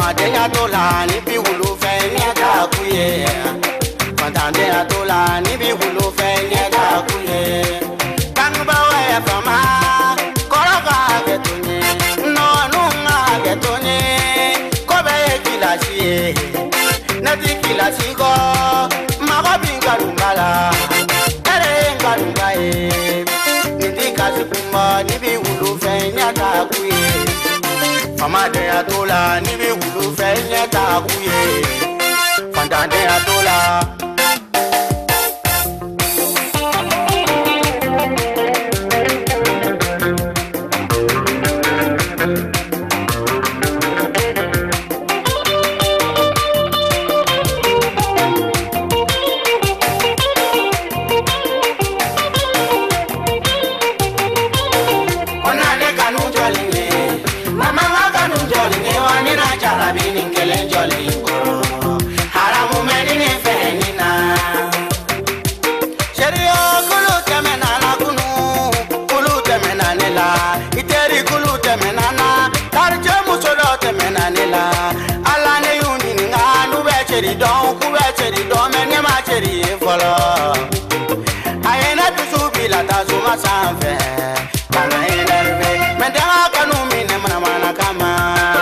Fama de ya tola ni bi wulu fe ni ta kuye. Fanta de ya tola ni bi wulu fe ni ta kuye. Kang ba wa fama koro ka ke tuni. No no nga ke tuni. Ko be kilasi. Na di kilasi ko ma ko binga dungala. Ere ngalunga e. Ni kasi kuma ni bi wulu fe ni ta kuye. Fama de ya tola ni bi wulu fe ni ta kuye. Fanta de ya tola. Sanfɛ kana enerve mais danga kanu mine mana mana kama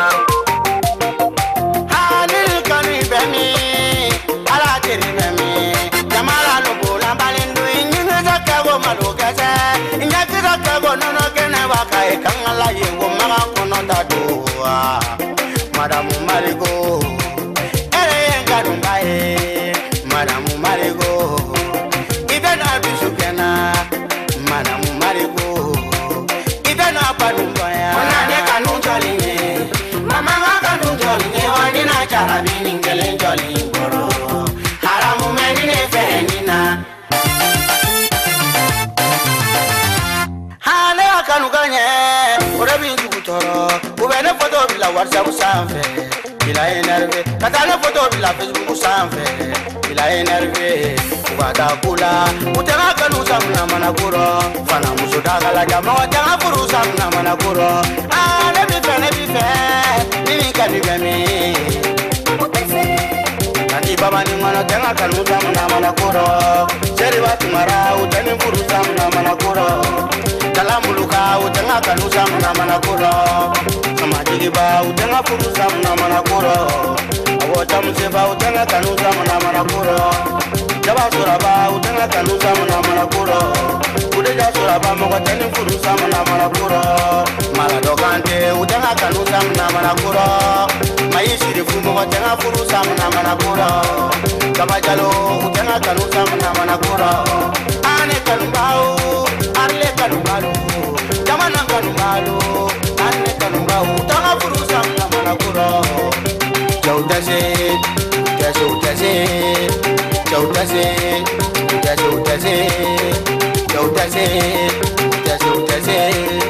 halil kanu bɛ min ala teri bɛ min jamana no bola balindu nyinga zakako malo kɛsɛ nyaki zakako nono kɛnɛ wa kai kangala yengo maga kono tatu madamu marigo ere ngadunga e madamu marigo idana bisukena Madamu Marigo, idana padumboya. Onane kanu jolinge, mama kanu jolinge. Wanina charabi ningele jolingoro. Haramu menine fenina. Hale kanu ganye, orebi njukutoro. Ubene foto bila WhatsApp sanfe, bila enerve. Katale foto bila Facebook sanfe, bila enerve. Wada kula, utena kanu samna manakuro. Fana muso dagala jama wajanga furu samna manakuro. Ah, nebi fe, nini kani bemi. Nati baba ni mwana tenga kanu samna manakuro. Seri batu mara uteni furu samna manakuro. Kalamuluka utenga kanu samna manakuro. Sama jigiba utenga furu samna manakuro. Awocha museba utenga kanu samna manakuro. Jaba suraba utenga kanusa muna manakuro. Udeja suraba moga teni furusa muna manakuro. Malado kante utenga kanusa muna manakuro. Maishi de fumo moga tenga furusa muna manakuro. Jaba jalo utenga kanusa muna manakuro. Ane kanumbao, arle kanumbalo. Jamana kanumbalo, ane kanumbao. Utenga furusa muna manakuro. Jautase, jautase. Jautase, jautase, jautase, jautase.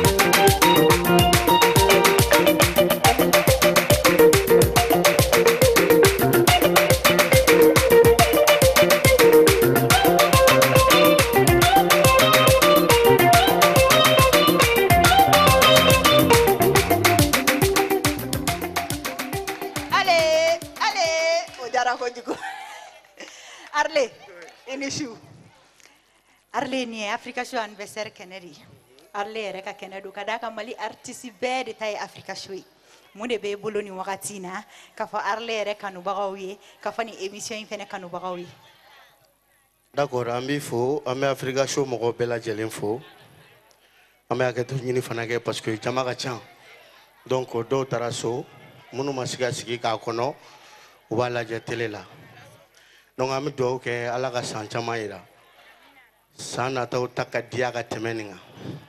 Allez, ujara kojiku. Arle, inishu. Arle ni Africa Show anniversaire Kennedy. Arle reka Kennedy kadaka mali artiste be de tay Africa Show. Munde be bolo ni wakati na kafa Arle reka no bagawi kafa ni émission fene kanu bagawi. D'accord, ambi fo, amé Africa Show moko bela jelen fo. Amé aketo nyini fanake parce que jama ka chan. Donc do taraso munu masiga sigi ka kono wala je télé la. Donc ami do ke ala ka san chama ira. Sana taw takadia ka temeninga.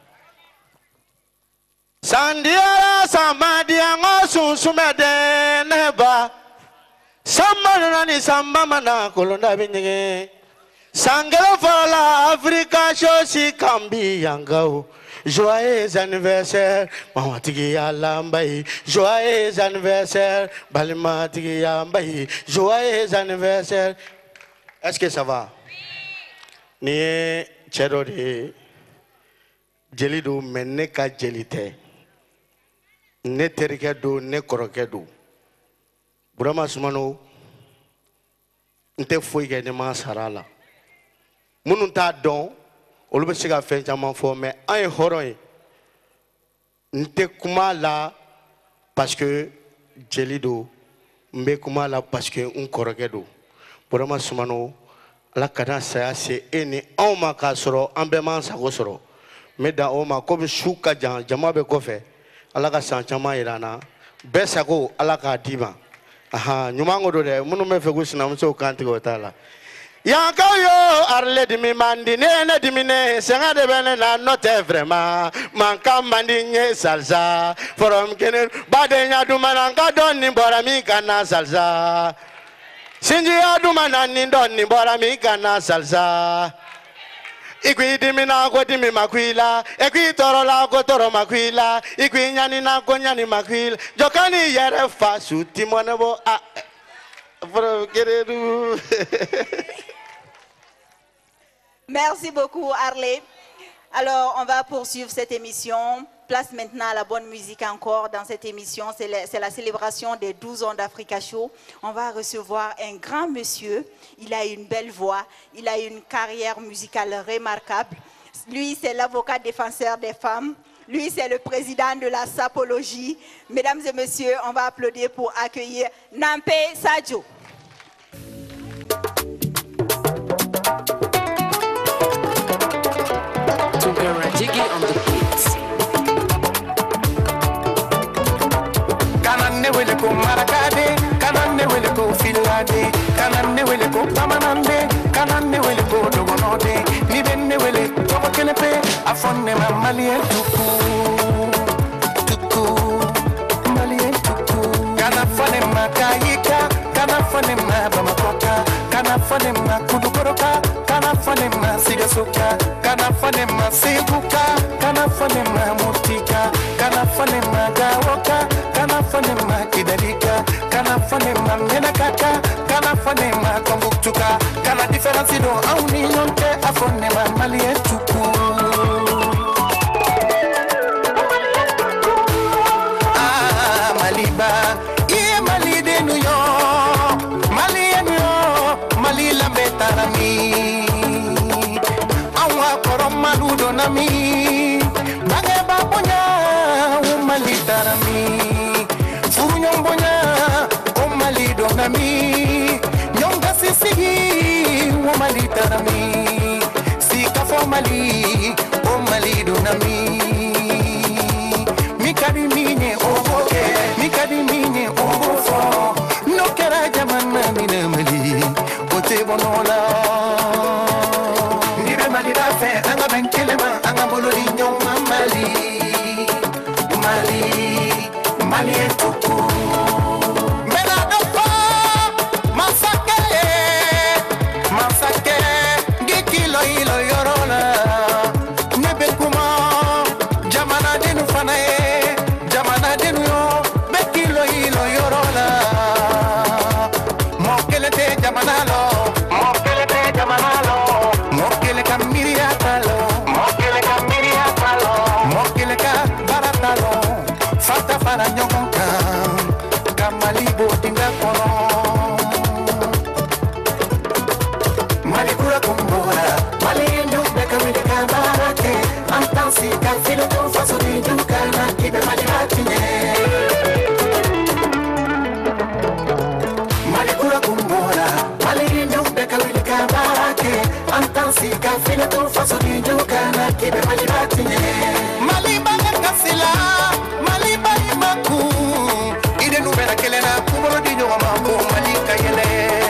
Sandia samadia ngosu sumede neba. Samana ni samana kolonda binyege. Sangela fala Africa Show si kambi yangao. Joyeux anniversaire, Mama Tigi Alambaye. Joyeux anniversaire, Balima Tigi Alambaye. Joyeux anniversaire. Est-ce que ça va? Ni chéro de jeli do menne ka jelite. Ne terike do ne koroke do. Burama Sumano n tɛ foyi kɛ ni ma sara la minnu t'a dɔn olu bɛ se ka fɛn caman fɔ mais an ye hɔrɔn ye n tɛ kuma la parce que jeli do n bɛ kuma la parce que n kɔrɔkɛ do Burama Sumano ala ka na saya se e ni anw ma k'a sɔrɔ an bɛɛ m'an sago sɔrɔ n bɛ dan o ma komi su ka jan jama bɛ kɔfɛ ala ka san caman yira an na bɛɛ sago ala k'a d'i ma ɲuman ko don dɛ minnu bɛ fɛ k'u sinamusow kan tigɛ o t'a la yankaw yo arle dimi mandi ne ne dimi ne sɛgɛn de bɛ ne na n'o tɛ vraiment mankan mandi n ye salsa forom kelen badenya dumana n ka dɔn nin bɔra min ka na salsa sinjiya dumana nin dɔn nin bɔra min ka na salsa i ko i dimina ko dimi ma ku i la i ko i tɔɔrɔla ko tɔɔrɔ ma ku i la i ko i ɲanina ko ɲani ma ku i la jɔ ka n'i yɛrɛ fa su timɔnɛ bɔ a Merci beaucoup, Arlé. Alors, on va poursuivre cette émission. Place maintenant à la bonne musique encore dans cette émission. C'est la célébration des 12 ans d'Africa Show. On va recevoir un grand monsieur. Il a une belle voix. Il a une carrière musicale remarquable. Lui, c'est l'avocat défenseur des femmes. Lui, c'est le président de la sapologie. Mesdames et messieurs, on va applaudir pour accueillir Nampé Sadio. Jiggy on the beats. Kananne wele ko marakade, kananne wele ko filade, kananne wele ko pamanande, kananne wele ko dogonode, ni benne wele toko kelepe, afonne ma malien tuku, malien tuku. Kana fane ma kayika, kana fane ma bamakoka, kana fane ma kudukoroka, kana fane ma sigasuka, kana fane ma seguka, kana fane ma mutika, kana fane ma gawoka, kana fane ma kidalika, kana fane ma menakaka, kana fane ma tombuktuka, kana diferensi do auni yonte afone ma malie tuku. Ah maliba, ye mali de New York, mali enyo, mali lambetarami. Maludo nami bage babonya umali tarami furu bonya umali do nami nyonga sisigi umali tarami sika formali umali do nami mikadi mine oboke mikadi mine obofo no kera jamana mine mali ote bonola anga benkelema anga bolori nyoma mali etuku mena dofa masake gikilo ilo yorona nebekuma jamana denu fanae jamana denu yo bekilo ilo yorona mokelete jamana lo mokelete jamana lo mokele kamiria talo mokele kamiria talo mokele ka baratalo fata para nyonka kamali bodinga kono mali kura kumbora mali nyumbe kamili kabarate antansi kafilo to faso di dukana ibe mali hatine mali kura kumbora mali nyumbe kamili kabarate antansi kafilo to faso di dukana ibe mali hatine mali banga kasila mali bali maku ide nubera kelena kumolo di nyoma mambo mali kayele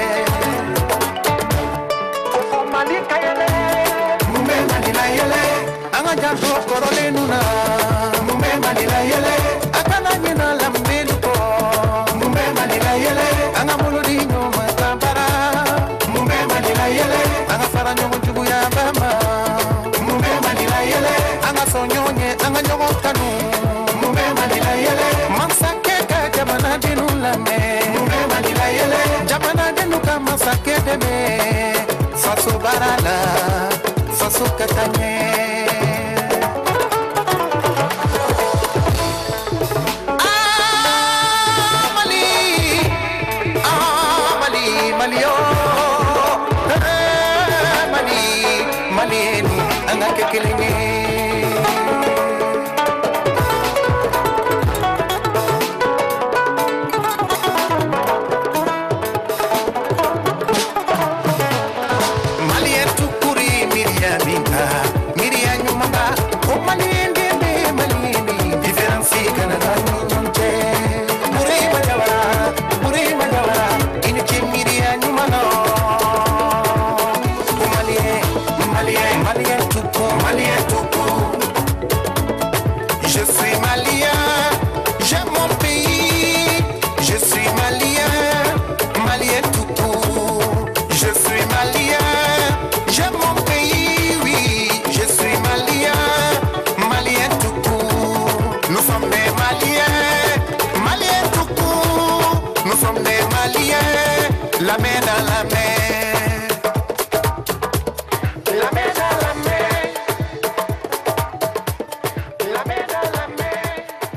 mali kayele mumbe mali la yele anga janto korole nuna mumbe mali la yele akana nyina lambelu ko mumbe mali la yele anga molo di nyoma tambara mumbe mali la yele anga fara nyoma jugu ya bama mumbe mali la yele anga sonyonye anga nyogo kanu mumbe mali la yele mansake ka jamana dinu lame mumbe mali la yele jamana dinu ka mansake deme faso barala faso katanye la main dans la main. La main dans la main. La main dans la main.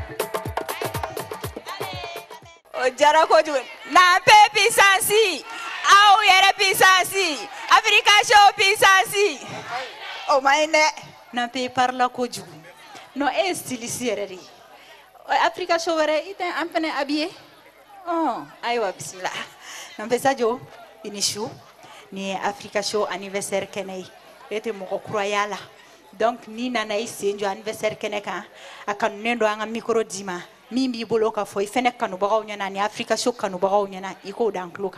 O jara kojugu na pe pisansi au yere pisansi Africa show pisansi o maine na pe parla kojugu no e styliste yere ri Africa show were ite ampene habillé oh aywa bismillah na pe sajo inishu ni Africa show anniversaire kenei ete mo croyala donc ni nana isenjo anniversaire keneka akan nendo anga micro dima mimi boloka fo ifene kanu bagaw nyana ni Africa show kanu bagaw nyana iko dan kloka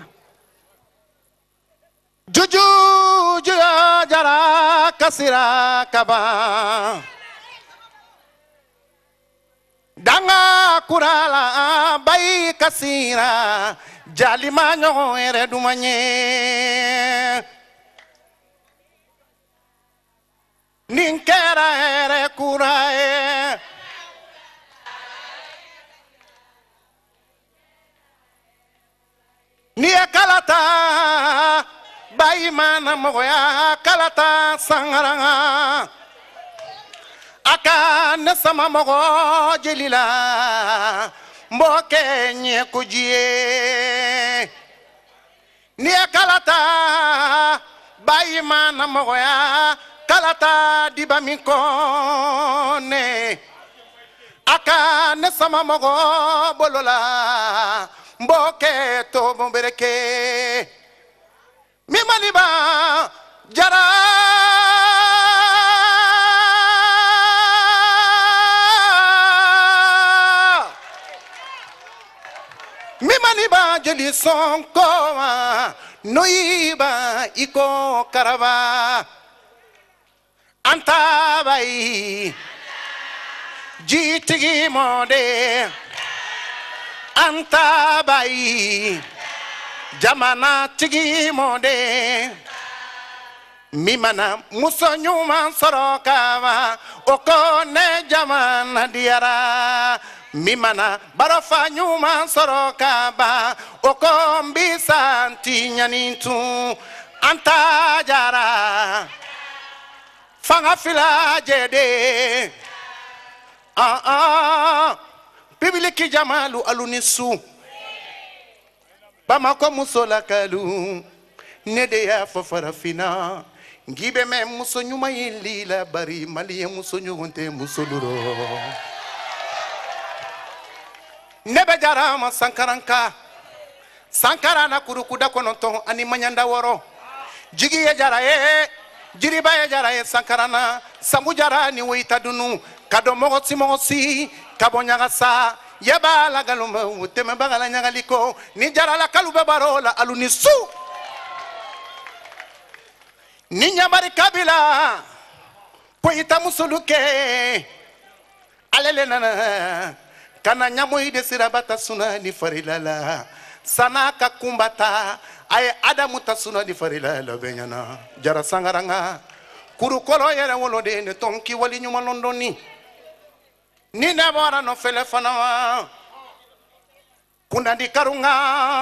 Juju juya jara kasira kaba Danga kurala bai kasira jali manyo ere dumanye Ninkera ere kurae Nia kalata bai mana moya kalata sangaranga aka ne sama mogo jelila mboke nye kujie Nia kalata bai mana moya kalata dibamikone aka ne sama mogo bolola mboke to bombereke mimaniba jara mimaniba jeli sonko noiba iko karaba antabai jitigi mode antabai jamana tigi mode mimana musonyuma sorokava okone jamana diara mimana barofa nyuma sorokaba okombi santinya nintu antajara fanga fila jede Bibiliki jamalu alunisu Bamako musola kalu Nede ya fafarafina Ngibe me muso nyuma yilila bari Maliye muso nyunte musoluro Nebe jarama sankaranka Sankarana kurukuda kononto Ani manyanda woro Jigi ye jaraye Jiriba ye jaraye sankarana Sambu jara ni weitadunu Kado mogosi kabonyagasa yaba la galumba uteme bagala nyagaliko ni jara la kaluba barola alunisu ni nyamari kabila poita musuluke alele nana kana nyamoyi de sirabata suna ni farilala sana kakumbata ay adamu tasuna ni farilala benyana jara sangaranga kurukolo yere wolode ne tonki wali nyuma londoni ni nebora no fele fana kuna di karunga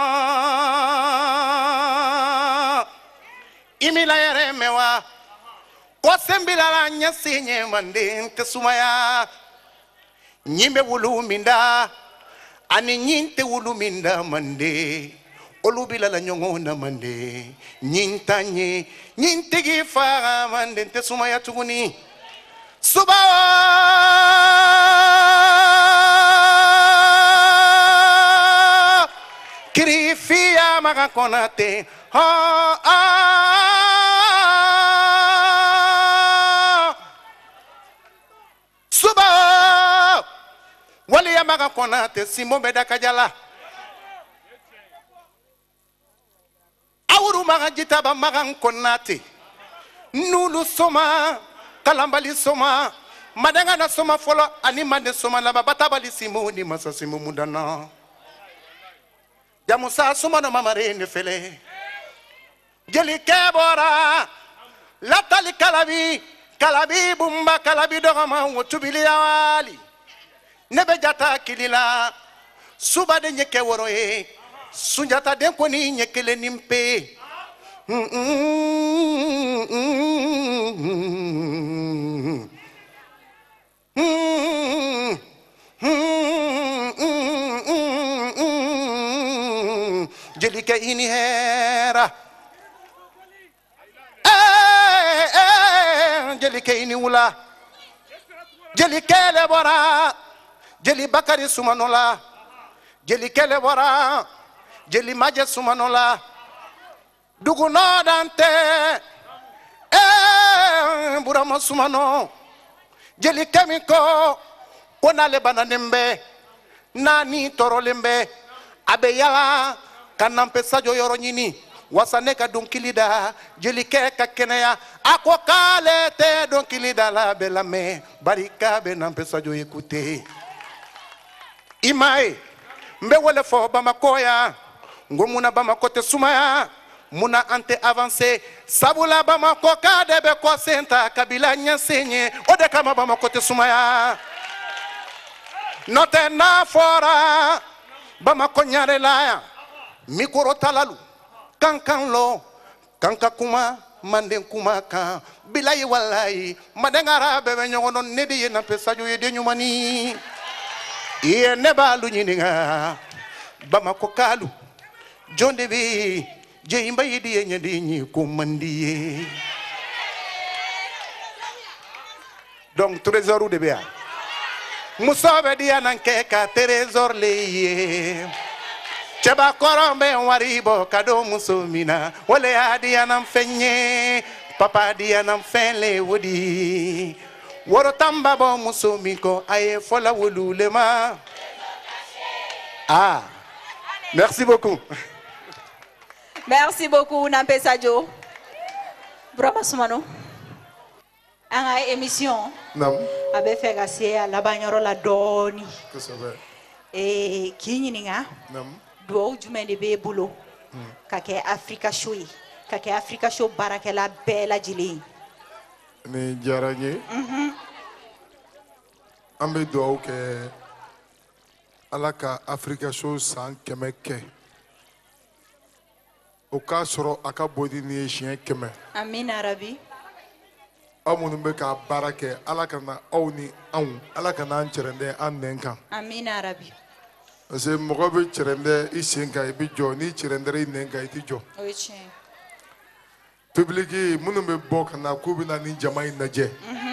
imila yere mewa ko sembila la nyasinye mande tesumaya nyimbe wulu minda ani nyinte wulu minda mande olubila la nyongona mande nyintanye nyintigi fa mande tesumaya tuguni suba kirifia magakonate suba wali ya magakonate simo beda kajala awuru magajita ba magankonate nulu soma kalambali soma madanga na soma folo ani mande soma la babata bali simu ni masasimu mudana jamusa soma no mamare ne fele jeli kebora latali kalabi bumba kalabi dogama wotubili yawali nebe jata kilila suba de nyeke woroe Sunjata den ko ni ɲɛ kelen ni pe jelikɛ i ni hɛra jelikɛ i ni wula jelikɛ le bɔra jeli bakari sumano la jelikɛ le bɔra jeli majɛ sumano la dugu nɔ dan tɛ burama sumano jelikɛ min ko n'ale bananen bɛ naani tɔɔrɔlen bɛ a bɛ yala ka nanpe sajo yɔrɔ ɲini wasa ne ka dɔnkili da jelikɛ ka kɛnɛya a ko k'ale tɛ dɔnkili da la bɛ lamɛn bari k'a bɛ nanpe sajo écouter i m'a ye n bɛ wele fɔ Bamako yan n ko munna Bamako tɛ sumaya munna an tɛ avancer sabula Bamako k'a de bɛ kɔ sen ta kabila ɲɛsen ye o de kama Bamako tɛ sumaya n'o tɛ n'a fɔra Bamako ɲare la yan mikoro talalu kankan lɔ kanka kuma manden kuma kan bilayi walayi madengara bɛɛ bɛ ɲɔgɔn dɔn ne de ye nanpe sajo ye den ɲumani i ye ne b'alu ɲininka Bamako k'alu jɔn de bɛ jɛnba yi di ye ɲɛden ye ko man di ye donc trésor de bɛ yan muso bɛ di yan nan kɛ ka trésor le ye cɛba kɔrɔ bɛ wari bɔ ka don muso min na o le y'a di yan nan fɛn ye papa di yan nan fɛn le o di woro tan b'a bɔ muso min kɔ a ye fɔla wolo le ma ah merci beaucoup. Merci beaucoup Nampe Sadio. Burama Sumano. An ka émission. Naam. A bɛ fɛ ka se a labanyɔrɔ la dɔɔni. Kosɛbɛ. K'i ɲininka. Naam. Duwawu jumɛn de b'e bolo ka kɛ Africa Show ye ka kɛ Africa Show baarakɛla bɛɛ lajɛlen ye. Ni diyara n ye. An bɛ duwawu kɛ Ala ka Africa Show san 100 kɛ. O k'a sɔrɔ a ka bon ni ye siɲɛ 100. Amina rabi. Aw minnu bɛ ka baara kɛ Ala ka na aw ni anw Ala ka n'an cɛrɛndɛ an nɛn kan. Amina rabi. Parce que mɔgɔ bɛ cɛrɛndɛ i sen kan i bɛ jɔ n'i cɛrɛndɛra i nɛn kan i tɛ jɔ. O ye tiɲɛ. Public minnu bɛ bɔ ka na k'u bɛ na ni jama in lajɛ.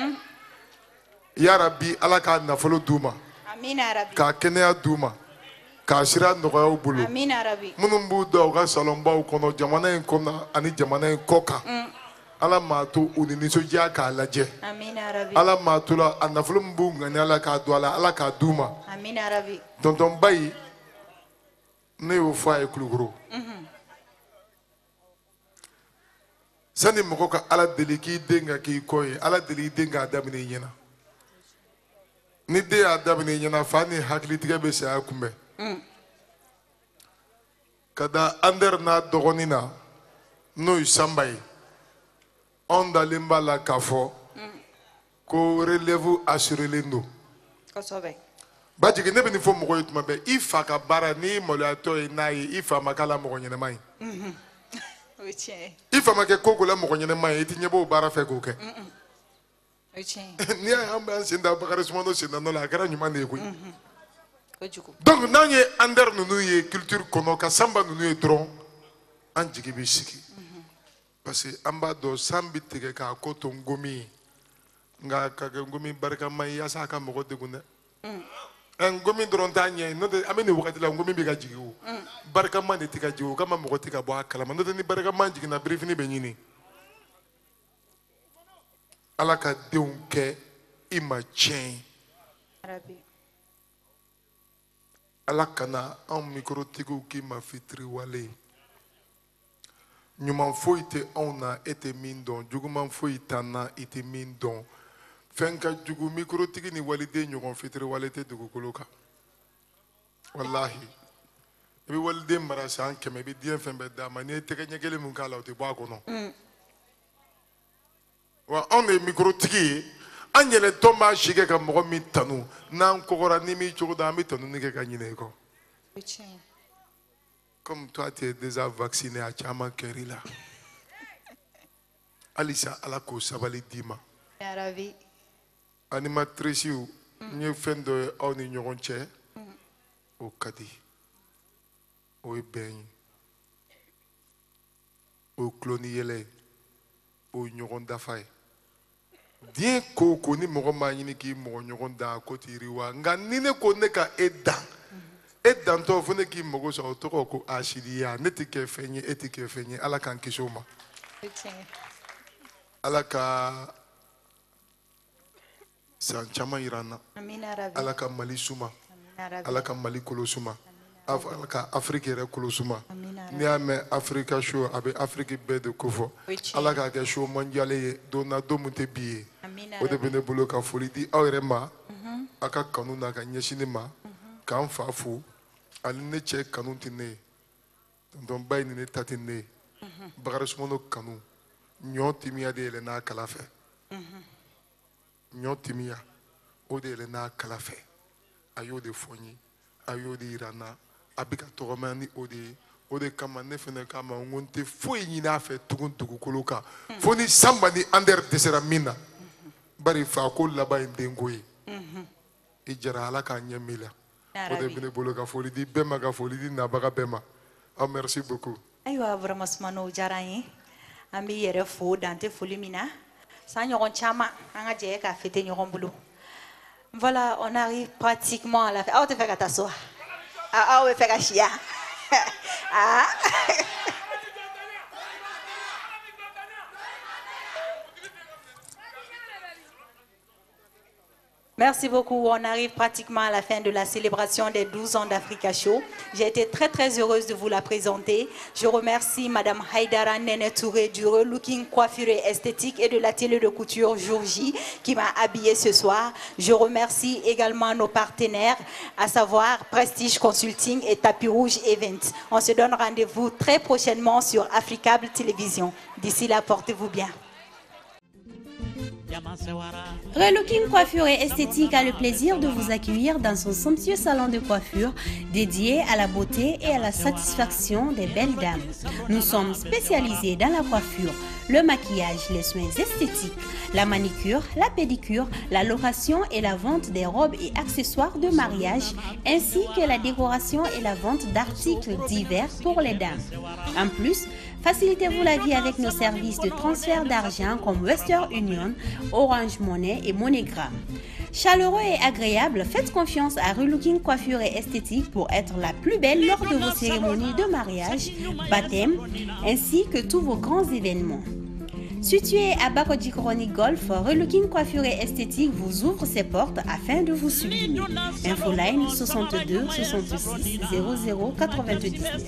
Yarabi Ala ka nafolo d'u ma. Amina rabi. K'a kɛnɛya d'u ma. K'a sira nɔgɔya u bolo. Amina rabi. Minnu b'u da u ka salonbaw kɔnɔ jamana in kɔnɔ ani jamana in kɔ kan. Ala m'a to u ni nisɔndiya k'a lajɛ. Amina rabi. Ala m'a to la a nafolo min b'u ŋaniya la k'a don a la Ala k'a d'u ma. Amina rabi. Tonton Bayi ne y'o fɔ a ye Kulukoro. Sani mɔgɔ ka Ala deli k'i den ka k'i kɔ ye Ala deli i den k'a daminɛ i ɲɛna. Ni den y'a daminɛ i ɲɛna fa ni hakilitigɛ bɛ saya kunbɛn. Ka da Ander n'a dɔgɔnin na n'o ye Sanba ye anw dalen b'a la k'a fɔ ko relève assurélen don. Kosɛbɛ. Bajigi ne bɛ nin fɔ mɔgɔw ye tuma bɛɛ i fa ka baara n'i maloyatɔ ye n'a ye i fa ma k'a la mɔgɔ ɲɛnɛma ye. O ye tiɲɛ ye. I fa ma kɛ ko ko la mɔgɔ ɲɛnɛma ye i tɛ ɲɛ b'o baara fɛ k'o kɛ. O ye tiɲɛ ye. N'i y'a ye an b'an sen da Bakari Sumano sen da nɔ la a kɛra ɲuman de ye koyi. Kojugu. Donc n'an ye Ander ninnu ye culture kɔnɔ ka Sanba ninnu ye dɔrɔn an jigi bɛ sigi. Parce que an b'a dɔn san bɛ tigɛ k'a ko to Ngomi ye nka ka kɛ Ngomi barikama ye yaasa a ka mɔgɔ degun dɛ. Ngomi dɔrɔn t'a ɲɛ ye n'o tɛ an bɛ nin wagati la Ngomi bɛ ka jigin o barikama de tɛ ka jigin o kama mɔgɔ tɛ ka bɔ a kalama n'o tɛ ni barikama jiginna birifini bɛ ɲini. Ala ka denw kɛ i ma tiɲɛ. Ala kana anw mikorotigiw k'i ma fitiriwale. Ɲuman foyi tɛ anw na e tɛ min dɔn juguman foyi t'an na i tɛ min dɔn. Fɛn ka jugu mikorotigi ni waliden ɲɔgɔn fitiriwale tɛ dugukolo kan. Walahi. I bɛ waliden mara san 100 i bɛ diɲɛ fɛn bɛɛ d'a ma n'i ye tɛgɛ ɲɛ kelen mun k'a la o tɛ bɔ a kɔnɔ. Wa anw de ye mikorotigi ye an yɛlɛtɔ b'a si kɛ ka mɔgɔ min tanu n'an kɔgɔra ni min cogo da an bɛ tanuni kɛ ka ɲinɛ i kɔ. Comme toi, tu es déjà vacciné à Chama Kerila. Alissa Alako Sabali Dima. Ravi. Animatrice, nous faisons de l'union au Kadi, au Ebeni, au Cloniele, au Union d'Affaires. Bien qu'on connaisse mon mari qui mon Union d'Affaires, Nganine connaît qu'à Edan. Edan, toi, vous n'êtes qui m'ont sur autour à Chilia, n'était feigné, était feigné, à la Kankishoma. À la Ka. C'est un chama irana. Alaka Mali Suma. Alaka Mali Kolosuma. Alaka Afrique ere Kolosuma. Niame Africa show abe Afrique be de Kofo. Alaka ke show mondial dona domunte biye. Ode bene bolo ka folidi awrema. Aka kanuna ka nyeshinema. Kan fafu. Aline che kanuntine. Don bay ni tatine. Bagarasmono kanu. Nyon timia de elena kalafe. Nyotimia, ode elena kalafe, ayo de foni, ayo de irana, abika toromani ode kama nefene kama ngonte foi nyina fe tugun koloka, foni samba ni ander desera mina, bari fa ko laba indengoyi, ijara ala ka nyemila, ode bene boloka foli di bema ka foli di nabaga bema, merci beaucoup. Aywa vraiment smano jaraye, ami yere fo dante foli mina. Voilà, on arrive pratiquement à la fin. Ah, on te fait qu'à t'asseoir. Ah, on te fait qu'à chia. Ah. Merci beaucoup. On arrive pratiquement à la fin de la célébration des 12 ans d'Africa Show. J'ai été très très heureuse de vous la présenter. Je remercie Madame Haïdara Nene Touré du Relooking Coiffure et Esthétique et de l'atelier de couture Jour J qui m'a habillée ce soir. Je remercie également nos partenaires, à savoir Prestige Consulting et Tapis Rouge Event. On se donne rendez-vous très prochainement sur Africable Télévision. D'ici là, portez-vous bien. Relooking Coiffure et Esthétique a le plaisir de vous accueillir dans son somptueux salon de coiffure dédié à la beauté et à la satisfaction des belles dames. Nous sommes spécialisés dans la coiffure, le maquillage, les soins esthétiques, la manicure, la pédicure, la location et la vente des robes et accessoires de mariage, ainsi que la décoration et la vente d'articles divers pour les dames. En plus, facilitez-vous la vie avec nos services de transfert d'argent comme Western Union, Orange Money et MoneyGram. Chaleureux et agréable, faites confiance à Relooking Coiffure et Esthétique pour être la plus belle lors de vos cérémonies de mariage, baptême, ainsi que tous vos grands événements. Situé à Bakodjikoroni Golf, Relooking Coiffure et Esthétique vous ouvre ses portes afin de vous sublimer. Infoline 62 66 00 99.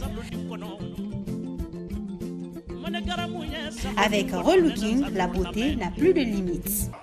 Avec Relooking, la beauté n'a plus de limites.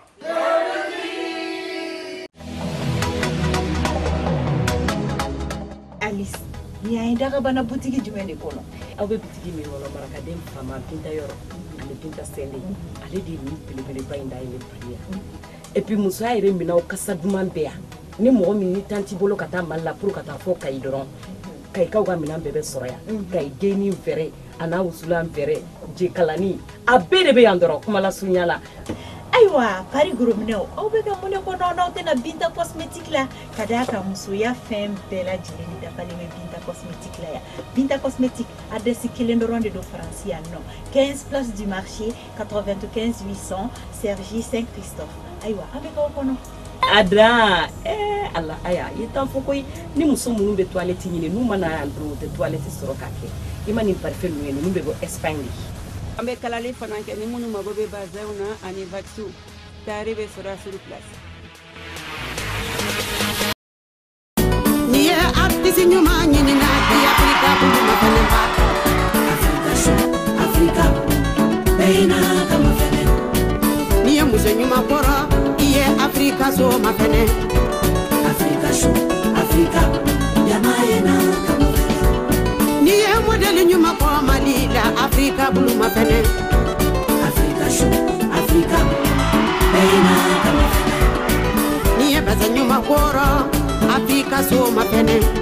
Alice, il y a une boutique du Ménécono. Ah oui, boutique du Ménécono, Marakadem, Fama, Pinta Yoro, le Pinta Sende, allez dire, le Painda et le Priya. Et puis, Moussa et Remina au Kassadouman Béa. Ni mo mini tanti bolo kata malla pour kata fo kay doron kay kawga minan bebe soraya kay geni fere ana usulan fere je kalani abere be yandoro kuma la sunyala aywa pari gromino o be ka mone ko no tena Binta cosmétique la kadaka muso ya fem bela jili da pale me Binta cosmétique la ya Binta cosmétique adresse Kelendorande do Francia non 15 place du marché 95 800 Sergi Saint-Christophe aywa avec ko no Ada Allah aya yitan fokoy ni muso munu be toilette ni nu mana andro de toilette soro kake imani parfait nu nu be go Espagne ambe kala le fana ke ni munu mago be bazauna ani vaccin taribe sora sur place ni artiste nyuma nyini na Afrika bulu mafalemba Afrika beina kama fene ni muso nyuma pora Africa so mafene Africa show Africa yamayena ni modeli nyuma kwa malila Africa bulu mafene Africa show Africa beina kama ni baza nyuma kwa Africa so mafene